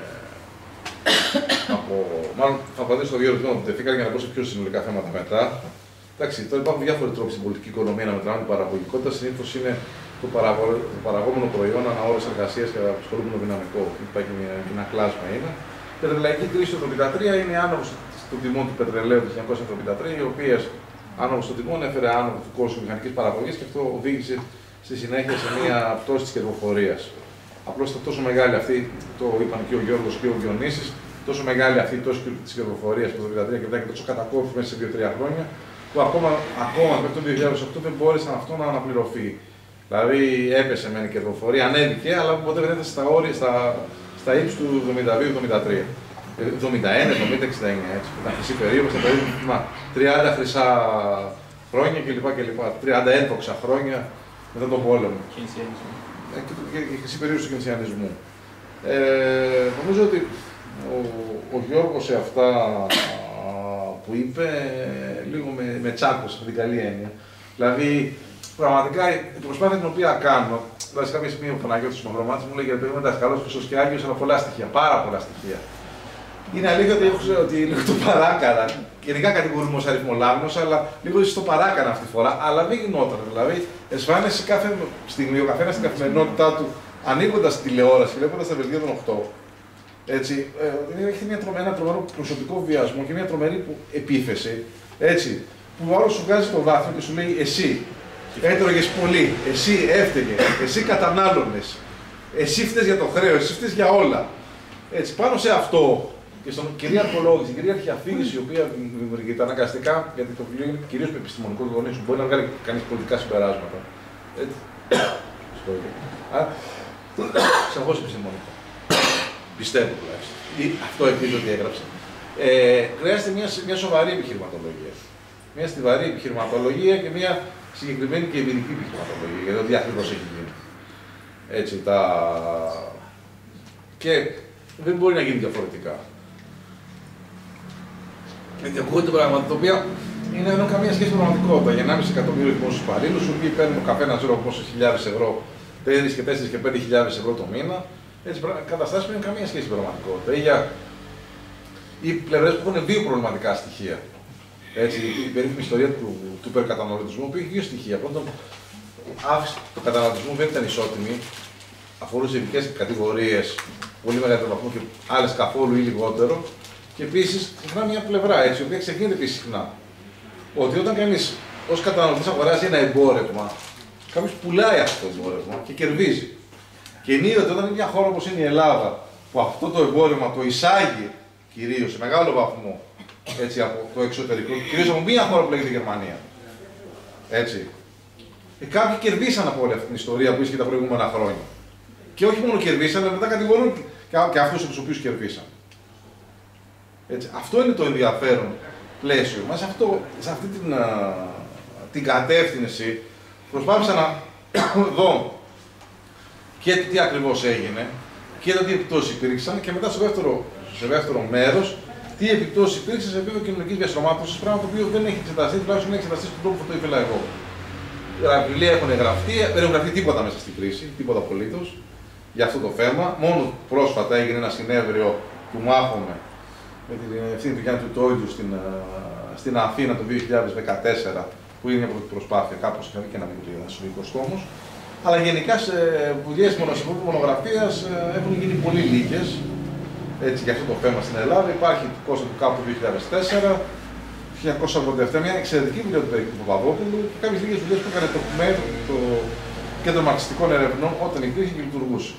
από. Μάλλον θα απαντήσω στο 2 ερωτήματα που τεθήκαν για να πω σε πιο συνολικά θέματα μετά. Εντάξει, τώρα υπάρχουν διάφοροι τρόποι στην πολιτική οικονομία να μετράμε την παραγωγικότητα. Συνήθως είναι το παραγόμενο προϊόν ανά ώρες εργασίας και απασχολούμενο δυναμικό. Υπάρχει ένα κλάσμα είναι. Η πετρελαϊκή κρίση του 1973 είναι άνοδος των τιμών του πετρελαίου του 1973, η οποία άνοδος των τιμών έφερε άνοδο του κόστου μηχανικής παραγωγής και αυτό οδήγησε στη συνέχεια σε μια πτώση της κερδοφορίας. Απλώς ήταν τόσο μεγάλη αυτή, το είπαν και ο Γιώργος και ο Διονύσης, τόσο μεγάλη αυτή η πτώση της κερδοφορίας το 1973 και μετά και τόσο κατακόρυφη μέσα σε 2-3 χρόνια, που ακόμα μέχρι το 2008 δεν μπόρεσε αυτό να αναπληρωθεί. Δηλαδή έπεσε μεν η κερδοφορία, ανέβηκε, αλλά ποτέ δεν έφτασε στα ύψη του 72-73. 71-70-69, έτσι. Ήταν χρυσή περίοδος, ήταν περίοδο 30 χρυσά χρόνια κλπ. 30 ένδοξα χρόνια μετά τον πόλεμο. Και η χρυσή περίοδος του κινησιανισμού. Νομίζω ότι ο Γιώργος σε αυτά που είπε, λίγο με τσάκωσε με την καλή έννοια. Δηλαδή, πραγματικά η προσπάθεια την οποία κάνω, δηλαδή σε κάποια σημεία ο Παναγιώτης Μαυρομάτης μου λέει γιατί είμαι δασκαλός, Χρυσός και Άγιος, αλλά πολλά στοιχεία, πάρα πολλά στοιχεία. Είναι αλήθεια ότι λίγο το παράκανα. Γενικά κατηγορούμε ως αριθμολάμνος, αλλά λίγο το παράκανα αυτή τη φορά. Αλλά δεν γινόταν. Δηλαδή, εσφάνισε κάθε στιγμή ο καθένας στην καθημερινότητά του, ανοίγοντας τη τηλεόραση, βλέποντας τα βιβλία των 8. Έτσι, έχει ένα τρομερό προσωπικό βιασμό και μια τρομερή επίθεση. Έτσι, που ο άλλος σου βγάζει το βάθρο και σου λέει εσύ έτρωγες πολύ, εσύ έφταιγε, εσύ κατανάλωνες, εσύ φταίς για το χρέος, εσύ φταίς για όλα. Έτσι, πάνω σε αυτό και στον κυρίαρχο λόγο, στην κυρίαρχη αφήγηση η οποία δημιουργείται αναγκαστικά, γιατί το βιβλίο είναι κυρίως επιστημονικό του γονείς, μπορεί να βγάλει κανείς πολιτικά συμπεράσματα. Έτσι. Σαφώς επιστημονικό. Πιστεύω τουλάχιστον. Ή αυτό ελπίζω ότι έγραψε. Χρειάζεται μια σοβαρή επιχειρηματολογία. Μια στιβαρή επιχειρηματολογία και μια συγκεκριμένη και εμπειρική επιχειρηματολογία για το τι ακριβώς έχει γίνει. Έτσι, και δεν μπορεί να γίνει διαφορετικά. Γιατί ακούγονται πράγματα τα οποία δεν έχουν καμία σχέση με την πραγματικότητα. Για 1,5 εκατομμύριο δημόσιους υπαλλήλους, οι οποίοι παίρνουν ο καθένας πόσες χιλιάδες ευρώ, 3 και 4 και 5.000 ευρώ το μήνα, έτσι, καταστάσεις που δεν έχουν καμία σχέση με την πραγματικότητα. Ή πλευρές που έχουν δύο προβληματικά στοιχεία. Έτσι, η περίφημη ιστορία του υπερκαταναλωτισμού, που έχει δύο στοιχεία. Πρώτον, αύξηση του καταναλωτισμού δεν ήταν ισότιμη, αφορούσε ειδικές κατηγορίες πολύ μεγαλύτερο βαθμό και άλλες καθόλου ή λιγότερο. Και επίσης, συχνά μια πλευρά, έτσι, η οποία ξεχνιέται επίσης συχνά. Ότι όταν κανείς ως καταναλωτής αγοράζει ένα εμπόρευμα, κάποιος πουλάει αυτό το εμπόρευμα και κερδίζει. Και ενίοτε όταν είναι μια χώρα όπως είναι η Ελλάδα, που αυτό το εμπόρευμα το εισάγει κυρίως σε μεγάλο βαθμό έτσι, από το εξωτερικό, κυρίως από μια χώρα που λέγεται Γερμανία. Έτσι. Κάποιοι κερδίσαν από όλη αυτή την ιστορία που ίσχυε τα προηγούμενα χρόνια. Και όχι μόνο κερδίσαν, αλλά μετά κατηγορούν και αυτούς τους οποίους κερδίσαν. Έτσι. Αυτό είναι το ενδιαφέρον πλαίσιο μας. Σε αυτή την κατεύθυνση προσπάθησα να δω και τι ακριβώς έγινε και τι επιπτώσεις υπήρξαν και μετά στο δεύτερο μέρος τι επιπτώσεις υπήρξαν σε επίπεδο κοινωνικής διαστρωμάτωσης, πράγμα το οποίο δεν έχει εξεταστεί, τουλάχιστον έχει εξεταστεί στον τρόπο που το ήθελα εγώ. Τα βιβλία έχουν γραφτεί, δεν έχουν γραφτεί τίποτα μέσα στην κρίση, τίποτα απολύτως για αυτό το θέμα. Μόνο πρόσφατα έγινε ένα συνέδριο που μάχομαι με την ευθύνη του Γιάννη Τουτόιντου στην Αθήνα το 2014, που είναι μια προσπάθεια, κάπως είχα δει και ένα βιβλίο, ένα συλλογικό τόμος. Αλλά γενικά σε δουλειές μονογραφίας έχουν γίνει πολύ λίγες για αυτό το θέμα στην Ελλάδα. Υπάρχει το Κώστα του Κάπου 2004, 1987, μια εξαιρετική δουλειά του Περίκου Παπαδόπουλου και κάποιες λίγες δουλειές που έκανε το Κέντρο Μαρξιστικών Ερευνών όταν υπήρχε και λειτουργούσε.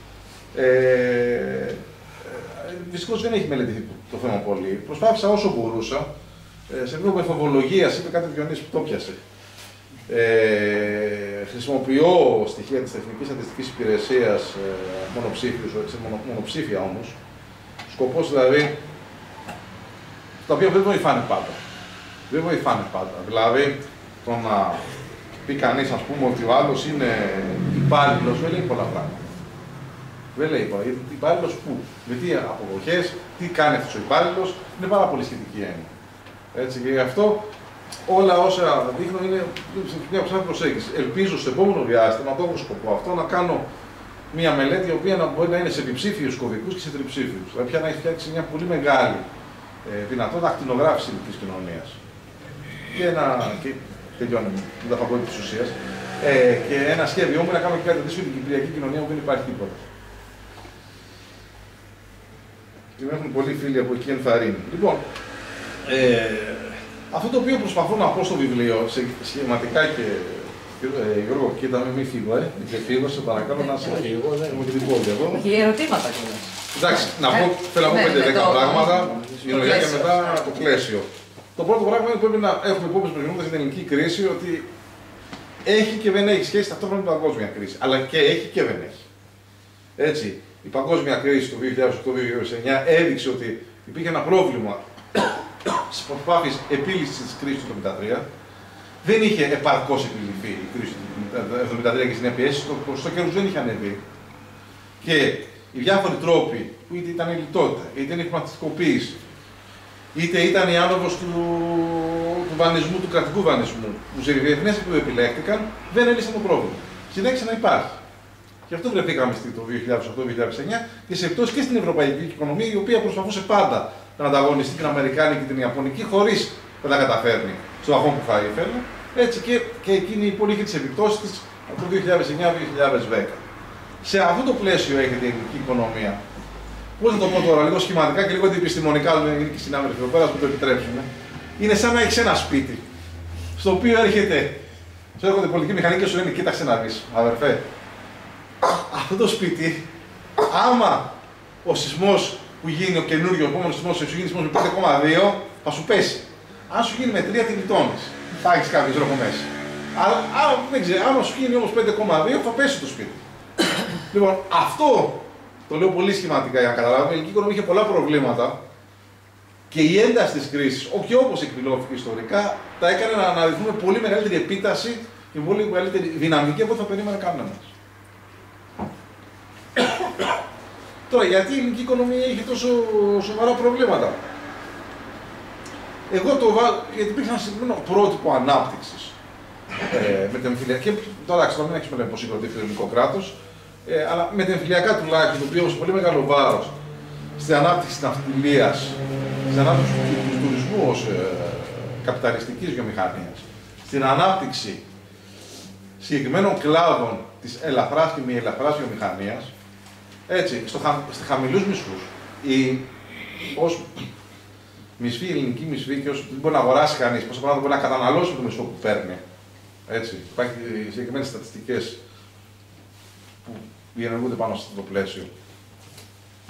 Δυστυχώς δεν έχει μελετηθεί το θέμα πολύ. Προσπάθησα όσο μπορούσα. Σε επίπεδο εθνοβολογίας είπε κάτι ο Διονύσης που το πιάσε. Χρησιμοποιώ στοιχεία της Εθνικής Στατιστικής Υπηρεσίας μονοψήφια όμως. Σκοπός δηλαδή, τα οποία δεν βοηθάνε πάντα. Δεν βοηθάνε πάντα. Δηλαδή, το να πει κανείς, ας πούμε, ότι ο άλλος είναι υπάλληλος, δεν λέει πολλά πράγματα. Δεν λέει πολλά. Γιατί υπάλληλος πού, με τι αποδοχές, τι κάνει αυτός ο υπάλληλος, είναι πάρα πολύ σχετική έννοια. Έτσι, και γι' αυτό όλα όσα δείχνω είναι σε μια ψάχνη προσέγγιση. Ελπίζω στο επόμενο διάστημα, το έχω σκοπό αυτό, να κάνω μια μελέτη η οποία να μπορεί να είναι σε επιψήφιους κωδικούς και σε τριψήφιους. Δηλαδή, πια να έχει φτιάξει μια πολύ μεγάλη δυνατότητα ακτινογράφηση της κοινωνίας. Και τελειώνει με τα φαγόνια της ουσίας. Και ένα σχέδιο μου να κάνω και κάτι αντίστοιχο στην κυπριακή κοινωνία που δεν υπάρχει τίποτα. Και με έχουν πολλοί φίλοι από εκεί ενθαρρύνει. Λοιπόν, αυτό το οποίο προσπαθώ να πω στο βιβλίο, σχηματικά και Γιώργο, κοίτα με, μη φύγω, μην ξεφύγω, σε παρακαλώ να σε φύγω, έχουμε και την πόλη εδώ. Έχει ερωτήματα κιόλας. Εντάξει, να πω, θέλω να πω 5-10 πράγματα, γενικά και μετά το πλαίσιο. Το πρώτο πράγμα είναι ότι πρέπει να έχουμε υπόψη προγραμματικά στην ελληνική κρίση ότι έχει και δεν έχει σχέση ταυτόχρονα με την παγκόσμια κρίση. Αλλά και έχει και δεν έχει. Έτσι, η παγκόσμια κρίση το 2008-2009 έδειξε ότι υπήρχε ένα πρόβλημα στις προσπάθειες επίλυσης της κρίσης του 1973. Δεν είχε επαρκώς επιληθεί η κρίση του 1973 και συνέπειες, στο καιρός δεν είχε ανέβει. Και οι διάφοροι τρόποι, που είτε ήταν η λιτότητα, είτε ήταν η χρηματιστικοποίηση, είτε ήταν η άνοδος του βανισμού, του κρατικού βανισμού, που σε διεθνές επίπεδο επιλέχθηκαν, δεν έλυσαν το πρόβλημα. Συνέχισε να υπάρχει. Γι' αυτό βρεθήκαμε το 2008-2009 και σε επιπτώσεις και στην ευρωπαϊκή οικονομία, η οποία προσπαθούσε πάντα να ανταγωνιστεί την Αμερικάνικη και την Ιαπωνική, χωρίς να τα καταφέρνει στο βαθμό που θα ήθελε. Έτσι και εκείνη η πολύ είχε τις επιπτώσεις της από το 2009-2010. Σε αυτό το πλαίσιο έχετε η ελληνική οικονομία. Πώς θα το πω τώρα, λίγο σχηματικά και λίγο επιστημονικά, δεν είναι και συνάδελφοι εδώ πέρα, που το επιτρέψουν. Είναι σαν να έχεις ένα σπίτι, στο οποίο σου έρχονται πολιτικοί μηχανικοί και σου λένε: κοίταξε να δεις, αδερφέ. Αυτό το σπίτι, άμα ο σεισμός που γίνει, ο καινούριο, ο επόμενος σεισμός, σου γίνει σεισμός με 5,2, θα σου πέσει. Αν σου γίνει με 3, τη λιτώνεις. Θα έχεις κάποιες ροχομές. Αλλά δεν ξέρω, άμα σου γίνει όμως 5,2, θα πέσει το σπίτι. Λοιπόν, αυτό το λέω πολύ σχηματικά για να καταλάβουμε. Η ελληνική οικονομία είχε πολλά προβλήματα και η ένταση της κρίσης, όχι όπως εκδηλώθηκε ιστορικά, τα έκανε να αναδειχθούμε πολύ μεγαλύτερη επίταση και πολύ μεγαλύτερη δυναμική από ό,τι θα περίμενε κανένας. Τώρα, γιατί η ελληνική οικονομία είχε τόσο σοβαρά προβλήματα. Γιατί υπήρχε ένα συγκεκριμένο πρότυπο ανάπτυξης με την εμφυλιακή. Τώρα, δεν έχει σημαίνει πως συγκροτεί το ελληνικό κράτος, αλλά με την εμφυλιακά τουλάχιστον, το οποίο έχει πολύ μεγάλο βάρος στην ανάπτυξη της ναυτιλίας, στην ανάπτυξη του τουρισμού ως καπιταλιστικής βιομηχανίας, στην ανάπτυξη συγκεκριμένων κλάδων της ελαφράς και μη ελαφράς βιομηχανίας. Έτσι, σε χαμηλούς μισθούς, ως μισθή, ελληνική μισθή, και όσο δεν μπορεί να αγοράσει κανείς, πόσο πράγμα μπορεί να καταναλώσει το μισθό που παίρνει. Έτσι, υπάρχουν συγκεκριμένες στατιστικές που διενεργούνται πάνω σε αυτό το πλαίσιο.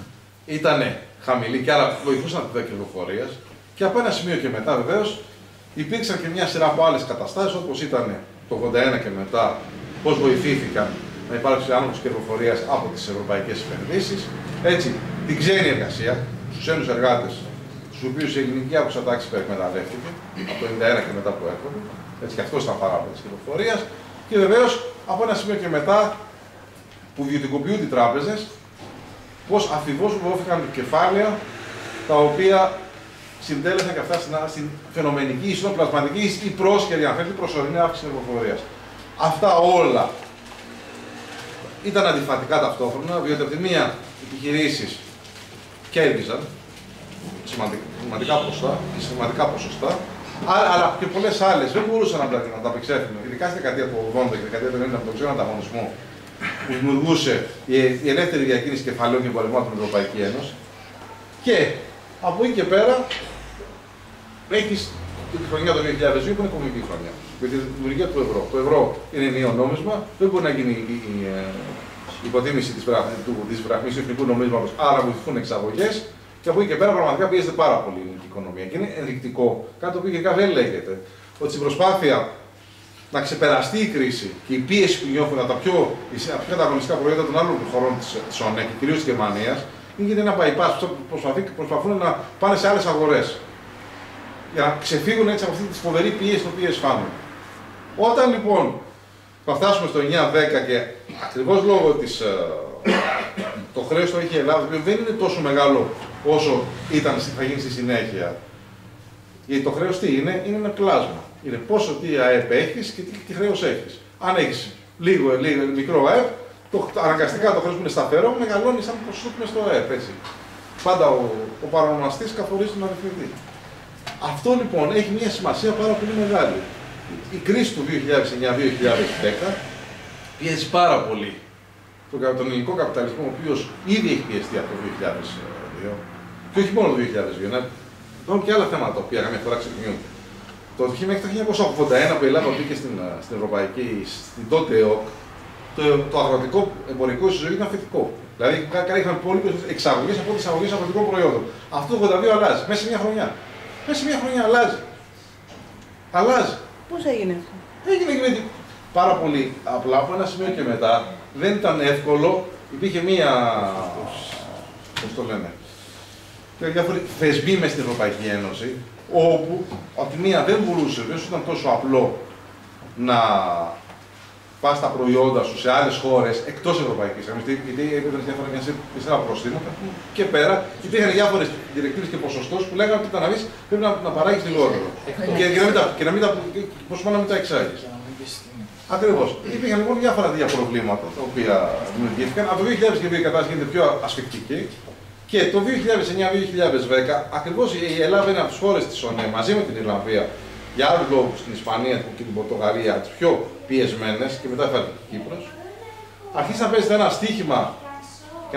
Ήτανε χαμηλή και άρα βοηθούσαν την κερδοφορία. Και από ένα σημείο και μετά, βεβαίως, Υπήρξαν και μια σειρά από άλλες καταστάσεις, όπως ήταν το 81 και μετά, πώς βοηθήθηκαν να υπάρξει άνοδος κερδοφορίας από τις ευρωπαϊκές επενδύσεις. Έτσι, την ξένη εργασία, στους Έλληνες εργάτες, στους οποίους η ελληνική άκουσα τάξη εκμεταλλεύτηκε, από το 91 και μετά που έρχονται. Έτσι, και αυτό ήταν παράγοντα της κερδοφορίας. Και βεβαίως, από ένα σημείο και μετά, που ιδιωτικοποιούνται οι τράπεζες, πώς αφιβώς δόθηκαν κεφάλαια τα οποία συντέλεσαν και αυτά στην φαινομενική, ισοπλασματική ή πρόσχερη, αν θέλετε, προσωρινή αύξηση της κερδοφορίας. Αυτά όλα ήταν αντιφατικά ταυτόχρονα, διότι από τη μία επιχειρήσεις κέρδιζαν σημαντικά ποσοστά, αλλά και πολλές άλλες δεν μπορούσαν να τα απεξέλθουν. Ειδικά στη δεκαετία του 80 και τη δεκαετία του 90 με τον ξένο ανταγωνισμό που δημιουργούσε η ελεύθερη διακίνηση κεφαλαίων και εμπορευμάτων στην Ευρωπαϊκή Ένωση. Και από εκεί και πέρα έχεις τη χρονιά του 2002 που είναι κομμουνική χρονιά. Με τη δημιουργία του ευρώ. Το ευρώ είναι νέο νόμισμα, δεν μπορεί να γίνει η υποτίμηση της βραχμής του εθνικού νομίσματος, άρα βοηθούν εξαγωγές. Και από εκεί και πέρα πραγματικά πιέζεται πάρα πολύ η ελληνική οικονομία. Και είναι ενδεικτικό, κάτι το οποίο γενικά δεν λέγεται, ότι στην προσπάθεια να ξεπεραστεί η κρίση και η πίεση που νιώθουν από τα πιο ανταγωνιστικά προϊόντα των άλλων χωρών της ΟΝΕ και κυρίως της Γερμανίας, είναι ένα bypass που προσπαθούν να πάνε σε άλλες αγορές. Για να ξεφύγουν έτσι από αυτή τη φοβερή πίεση την οποία αισθάνονται. Όταν λοιπόν θα φτάσουμε στο 9-10 και ακριβώς λόγω της. Το χρέος το έχει η Ελλάδα, το δεν είναι τόσο μεγάλο όσο θα γίνει στη συνέχεια. Γιατί το χρέος τι είναι, είναι ένα πλάσμα. Είναι πόσο τι ΑΕΠ έχεις και τι χρέος έχεις. Αν έχεις λίγο μικρό ΑΕΠ, αναγκαστικά το χρέος που είναι σταθερό μεγαλώνει σαν ποσοστό που είναι στο ΑΕΠ. Έτσι. Πάντα ο παρονομαστής καθορίζει τον αριθμητή. Αυτό λοιπόν έχει μια σημασία πάρα πολύ μεγάλη. Η κρίση του 2009-2010 πιέζει πάρα πολύ τον ελληνικό καπιταλισμό, ο οποίος ήδη έχει πιεστεί από το 2002, και όχι μόνο το 2002, υπάρχουν και άλλα θέματα τα οποία καμιά φορά ξεχνιούνται. Μέχρι το 1981 που η Ελλάδα μπήκε στην Ευρωπαϊκή, στην τότε ΕΟΚ, το αγροτικό εμπορικό συζωγή ήταν θετικό. Δηλαδή είχαν πολύ περισσότερες εξαγωγές από τις εισαγωγές αγροτικών προϊόντων. Αυτό το 82 αλλάζει, μέσα σε μια χρονιά. Μέσα σε μια χρονιά αλλάζει. Αλλάζει. Πώς έγινε αυτό? Έγινε πάρα πολύ απλά, από ένα σημείο και μετά. Δεν ήταν εύκολο, υπήρχε μία, πώς το λένε, διάφοροι θεσμοί μες στην Ευρωπαϊκή Ένωση, όπου από τη μία δεν μπορούσε, δεν ήταν τόσο απλό να πας τα προϊόντα σου σε άλλες χώρες εκτός Ευρωπαϊκής Ένωσης, γιατί έπρεπε μια σειρά προστήματα και πέρα υπήρχαν διάφορες διρεκτήβες και ποσοστώσεις που λέγανε ότι τα ναβείς πρέπει να παράγεις λιγότερο και να μην τα εξάγεις. Ακριβώς. Υπήρχαν λοιπόν διάφορα τέτοια προβλήματα τα οποία δημιουργήθηκαν. Από το 2002 η κατάσταση γίνεται πιο ασφυκτική και το 2009-2010 ακριβώς η Ελλάδα είναι από τις χώρες της ΟΝΕ μαζί με την Ιρλανδία, για άλλους λόγους την Ισπανία και την Πορτογαλία, τις πιο πιεσμένες και μετά έφερε η Κύπρος. Αρχίζει να παίζεται ένα στοίχημα και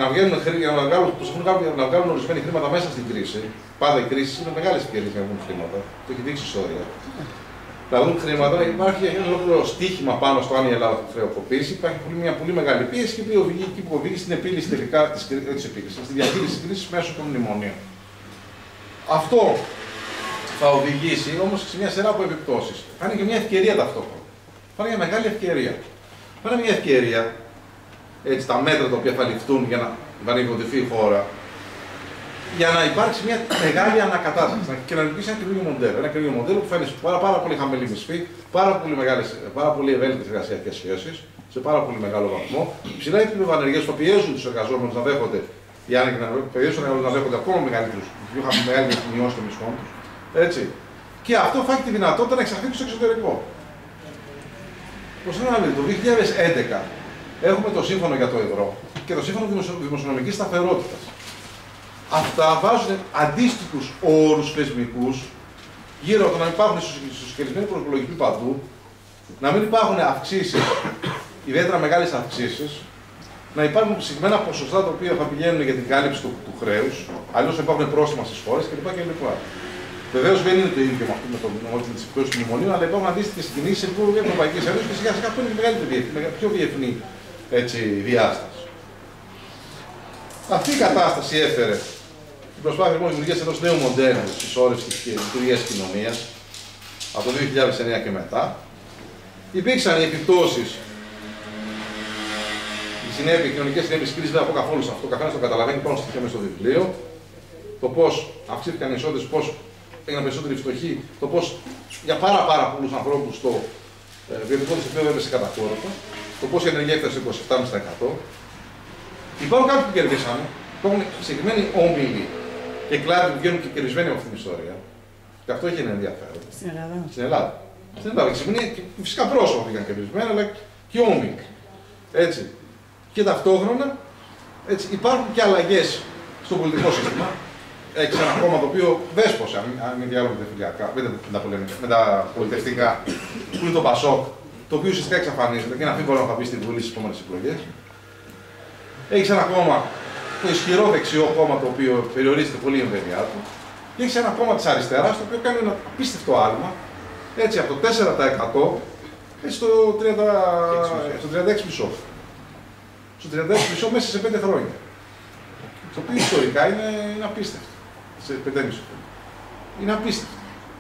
να βγάλουν ορισμένοι χρήματα μέσα στην κρίση. Πάντα οι κρίσεις είναι μεγάλες ευκαιρίες για να βγουν χρήματα. Το έχει δείξει η ιστορία. Να δουν χρήματα, υπάρχει ένα ολόκληρο στοίχημα πάνω στο αν η Ελλάδα θα χρεοκοπήσει. Υπάρχει μια πολύ μεγάλη πίεση και που οδηγεί εκεί που οδηγεί στην επίλυση τελικά στη διαχείριση της κρίσης μέσω των μνημονίων. Αυτό θα οδηγήσει όμως σε μια σειρά από επιπτώσεις. Θα είναι και μια ευκαιρία ταυτόχρονα. Θα είναι μια μεγάλη ευκαιρία. Θα είναι μια ευκαιρία, έτσι, τα μέτρα τα οποία θα ληφθούν για να βανικοδοτηθεί η χώρα, για να υπάρξει μια μεγάλη ανακατάσταση και να λειτουργήσει ένα καινούργιο μοντέλο. Ένα καινούργιο μοντέλο που θα είναι πάρα πολύ χαμηλή μισθή, πάρα πολύ ευέλικτες εργασιακές σχέσεις, σε πάρα πολύ μεγάλο βαθμό. Ψηλά επίπεδα ανεργίας που πιέζουν τους εργαζόμενους να δέχονται, οι άνεργοι να δέχονται ακόμα μεγαλύτερους, πιο μεγαλύτερες μειώσεις των μισθών τους. Έτσι. Και αυτό θα έχει τη δυνατότητα να εξαχθεί στο εξωτερικό. Το 2011 έχουμε το σύμφωνο για το ευρώ και το σύμφωνο δημοσιονομικής σταθερότητας. Αυτά βάζουν αντίστοιχους όρους θεσμικούς γύρω από το να υπάρχουν ισοσχελισμένοι προπολογισμοί παντού, να μην υπάρχουν αυξήσεις, ιδιαίτερα μεγάλες αυξήσεις, να υπάρχουν συγκεκριμένα ποσοστά τα οποία θα πηγαίνουν για την κάλυψη του χρέους, αλλιώς θα υπάρχουν πρόστιμα στις χώρες κλπ. Βεβαίως δεν είναι το ίδιο με το νόμο της επιπτώσης του μνημονίου, αλλά υπάρχουν αντίστοιχες κινήσεις σε επίπεδο Ευρωπαϊκής Ένωσης και σιγά σιγά αυτό είναι πιο διεθνή διάσταση. Αυτή η κατάσταση έφερε την προσπάθεια δημιουργίας ενός νέου μοντέλου της όρευσης και λειτουργίας της κοινωνίας. από το 2009 και μετά. Υπήρξαν οι επιπτώσεις, οι κοινωνικές συνέπειες της κρίσης, δεν θα πω καθόλου σε αυτό, ο καθένας το καταλαβαίνει, πάνω στοιχεία μέσα στο βιβλίο. Το πώς αυξήθηκαν οι ισότητες, πώς έγιναν περισσότεροι φτωχοί, το πώς για πάρα πολλούς ανθρώπους το βιωτικό τους επίπεδο έπεσε κατακόρυφα, το πώς η ενεργεία έφτασε 27,5%. Υπάρχουν κάποιοι που κερδίσανε, υπάρχουν συγκεκριμένοι όμιλοι και κλάδοι που βγαίνουν και κερδισμένοι από αυτήν την ιστορία. Και αυτό έχει ένα ενδιαφέρον. Στην Ελλάδα. Στην Ελλάδα. Στην Ελλάδα. Και φυσικά πρόσωπα πήγαν κερδισμένα, αλλά και όμιλοι. Έτσι. Και ταυτόχρονα έτσι, υπάρχουν και αλλαγές στο πολιτικό σύστημα. Έχει ένα κόμμα το οποίο δέσποσε, αν μην διάλογο με τα πολιτευτικά, που είναι το Πασόκ, το οποίο ουσιαστικά εξαφανίζεται και είναι αμφίβολο να θα μπει στη Βουλή στις επόμενες εκλογές. Έχει ένα κόμμα, το ισχυρό δεξιό κόμμα, το οποίο περιορίζεται πολύ η εμβέλειά του. Και έχει ένα κόμμα της αριστεράς, το οποίο κάνει ένα απίστευτο άλμα, έτσι από το 4% στο 36,5%. Στο 36,5% μέσα σε 5 χρόνια. Το οποίο ιστορικά είναι απίστευτο. Σε 5,5 χρόνια. Είναι απίστευτο.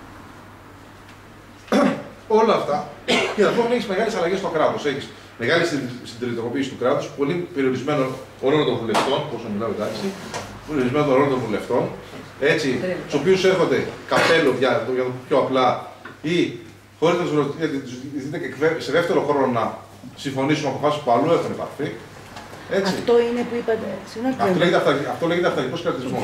Όλα αυτά, και ταυτόχρονα έχεις μεγάλες αλλαγές στο κράτος. Έχεις μεγάλη συντηρητικοποίηση του κράτους, πολύ περιορισμένο ρόλο των βουλευτών, πόσο μιλάω εντάξει, περιορισμένο ρόλο των βουλευτών, έτσι, στους οποίους έρχονται καπέλο για το πιο απλά ή χωρίς να τους δείτε και σε δεύτερο χρόνο να συμφωνήσουμε αποφάσεις που αλλού έχουν υπαρθεί. Έτσι. Αυτό είναι που είπατε. Αυτό λέγεται αυταρχικός κρατισμός.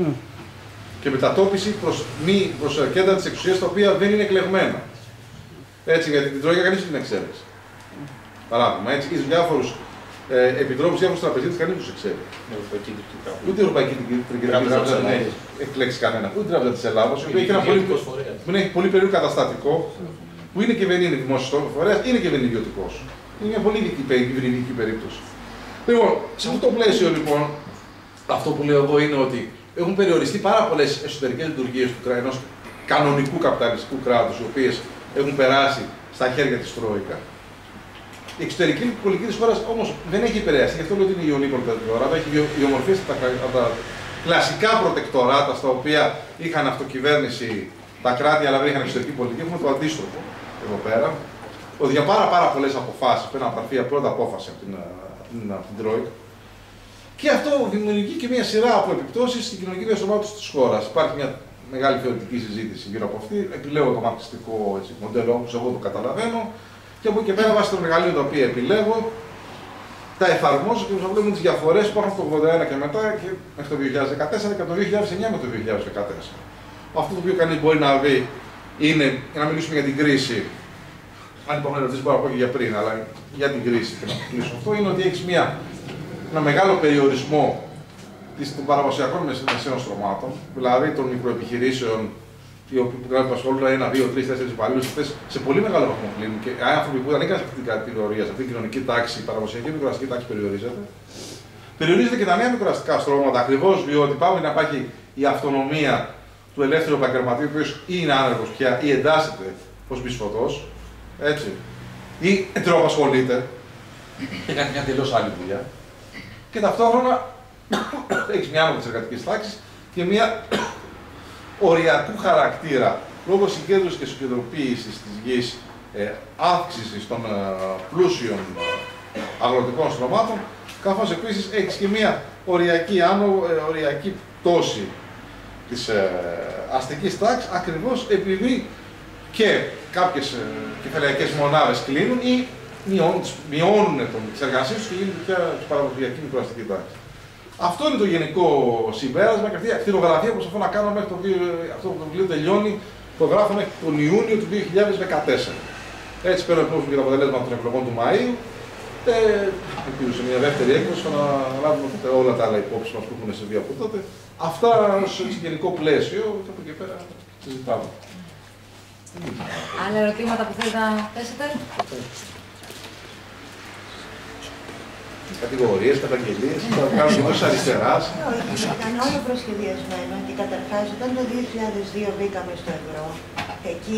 Και μετατόπιση προς κέντρα της εξουσίας τα οποία δεν είναι εκλεγμένα. Έτσι, γιατί την Τρόικα κανείς δεν την εξέλεξε. Παράδειγμα, έτσι, και διάφορους επιτρόπους, διάφορους τραπεζίτες, κανείς τους εξέλεξε. Ούτε η Ευρωπαϊκή Τραπεζα δεν έχει εκλέξει κανένα. Ούτε η Τράπεζα της Ελλάδος, που έχει πολύ περίεργο καταστατικό, που είναι και δεν είναι δημόσιος φορέας, είναι και δεν είναι ιδιωτικός. Είναι μια πολύ ειδική περίπτωση. Λοιπόν, σε αυτό το πλαίσιο, λοιπόν, αυτό που λέω εγώ είναι ότι έχουν περιοριστεί πάρα πολλές εσωτερικές λειτουργίες ενός κανονικού καπιταλιστικού κράτους, οι οποίες έχουν περάσει στα χέρια της Τρόικα. Η εξωτερική πολιτική της χώρας όμως δεν έχει επηρεαστεί, γι' αυτό λέω ότι είναι ιονή προτεκτοράτα, έχει ιομορφήσει από τα κλασικά προτεκτοράτα στα οποία είχαν αυτοκυβέρνηση τα κράτη, αλλά δεν είχαν εξωτερική πολιτική. Έχουμε το αντίστροφο εδώ πέρα, ότι για πάρα πολλές αποφάσεις πρέπει να πάρθει η πρώτη απόφαση από την Τρόικα. Και αυτό δημιουργεί και μια σειρά από επιπτώσεις στην κοινωνική διαστρωμάτωση της χώρας. Υπάρχει μια μεγάλη θεωρητική συζήτηση γύρω από αυτή. Επιλέγω το μαρξιστικό μοντέλο όπως εγώ το καταλαβαίνω. Και από εκεί και πέρα, βάσει των εργαλείων τα οποία επιλέγω, τα εφαρμόζω και βλέπουμε τις διαφορές που υπάρχουν από το 1981 και μετά και μέχρι το 2014 και από το 2009 με το 2014. Αυτό το οποίο κανείς μπορεί να δει είναι, να μιλήσουμε για την κρίση. Αν υπάρχουν ερωτήσεις, μπορώ να πω και για πριν, αλλά για την κρίση και να κλείσω αυτό, είναι ότι έχει ένα μεγάλο περιορισμό των παραδοσιακών μεσαίων στρωμάτων, δηλαδή των μικροεπιχειρήσεων, οι οποίοι απασχολούν 1, 2, 3, 4 υπαλλήλους, σε πολύ μεγάλο βαθμό πλήν. Και άνθρωποι που ανήκαν σε αυτή την κατηγορία, σε αυτή την κοινωνική τάξη, η παραδοσιακή μικροαστική τάξη περιορίζεται. Περιορίζεται και τα νέα μικροαστικά στρώματα, ακριβώς διότι πάμε να υπάρχει η αυτονομία του ελεύθερου επαγγελματίου, ο οποίος ή είναι άνεργος πια ή εντάσσεται ως μισθωτός, έτσι, ή εταιρεοαπασχολείται και κάνει μια τελείως άλλη δουλειά. Και ταυτόχρονα έχει μια άνοδο της εργατικής τάξης και μια οριακού χαρακτήρα λόγω συγκέντρωσης και συγκεντροποίησης της γης, αύξησης των πλούσιων αγροτικών στρωμάτων, καθώς επίσης έχεις και μια οριακή πτώση της αστικής τάξης, ακριβώς επειδή και κάποιες κεφαλαϊκές μονάδες κλείνουν ή μειώνουν τις εργασίες τους και γίνεται πια παραδοσιακή μικροαστική τάξη. Αυτό είναι το γενικό συμπέρασμα και αυτή η ακτινογραφία που προσπαθώ να κάνω μέχρι αυτό που το βιβλίο τελειώνει, το γράφω μέχρι τον Ιούνιο του 2014. Έτσι παίρνω υπόψη και τα αποτελέσματα των εκλογών του Μαΐου. Ελπίζω σε μια δεύτερη έκδοση να λάβουμε όλα τα άλλα υπόψη μας που έχουν συμβεί από τότε. Αυτά ως γενικό πλαίσιο και από εκεί πέρα συζητάμε. Άλλα ερωτήματα που θέλετε να θέσετε? Κατηγορίες, καταγγελίες, θα κάνουν και τόσες αριστεράς. Όχι, ήταν όλο προσχεδιασμένο και καταρχάς όταν το 2002 μπήκαμε στο ευρώ, εκεί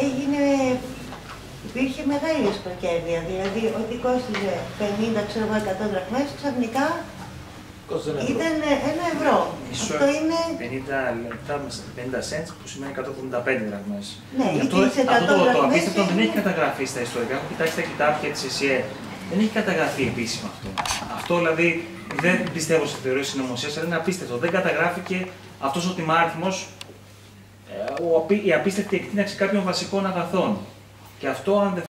υπήρχε μεγάλη εσπροκέρδεια, δηλαδή ότι κόστιζε 50, 100 δραχμές, ξαφνικά Ήταν 1 ευρώ. Αυτό είναι. 50 λεπτά με 50 cents που σημαίνει 185 δραχμές. Ναι, αυτό το απίστευτο δεν έχει καταγραφεί στα ιστορικά. Έχω κοιτάξει τα κοιτάπια της ΕΣΥΕ. Δεν έχει καταγραφεί επίσημα αυτό. Αυτό δηλαδή δεν πιστεύω σε θεωρίες συνωμοσίας, αλλά είναι απίστευτο. Δεν καταγράφηκε αυτός ο τιμάριθμος, η απίστευτη εκτείναξη κάποιων βασικών αγαθών. Και αυτό, αν δεν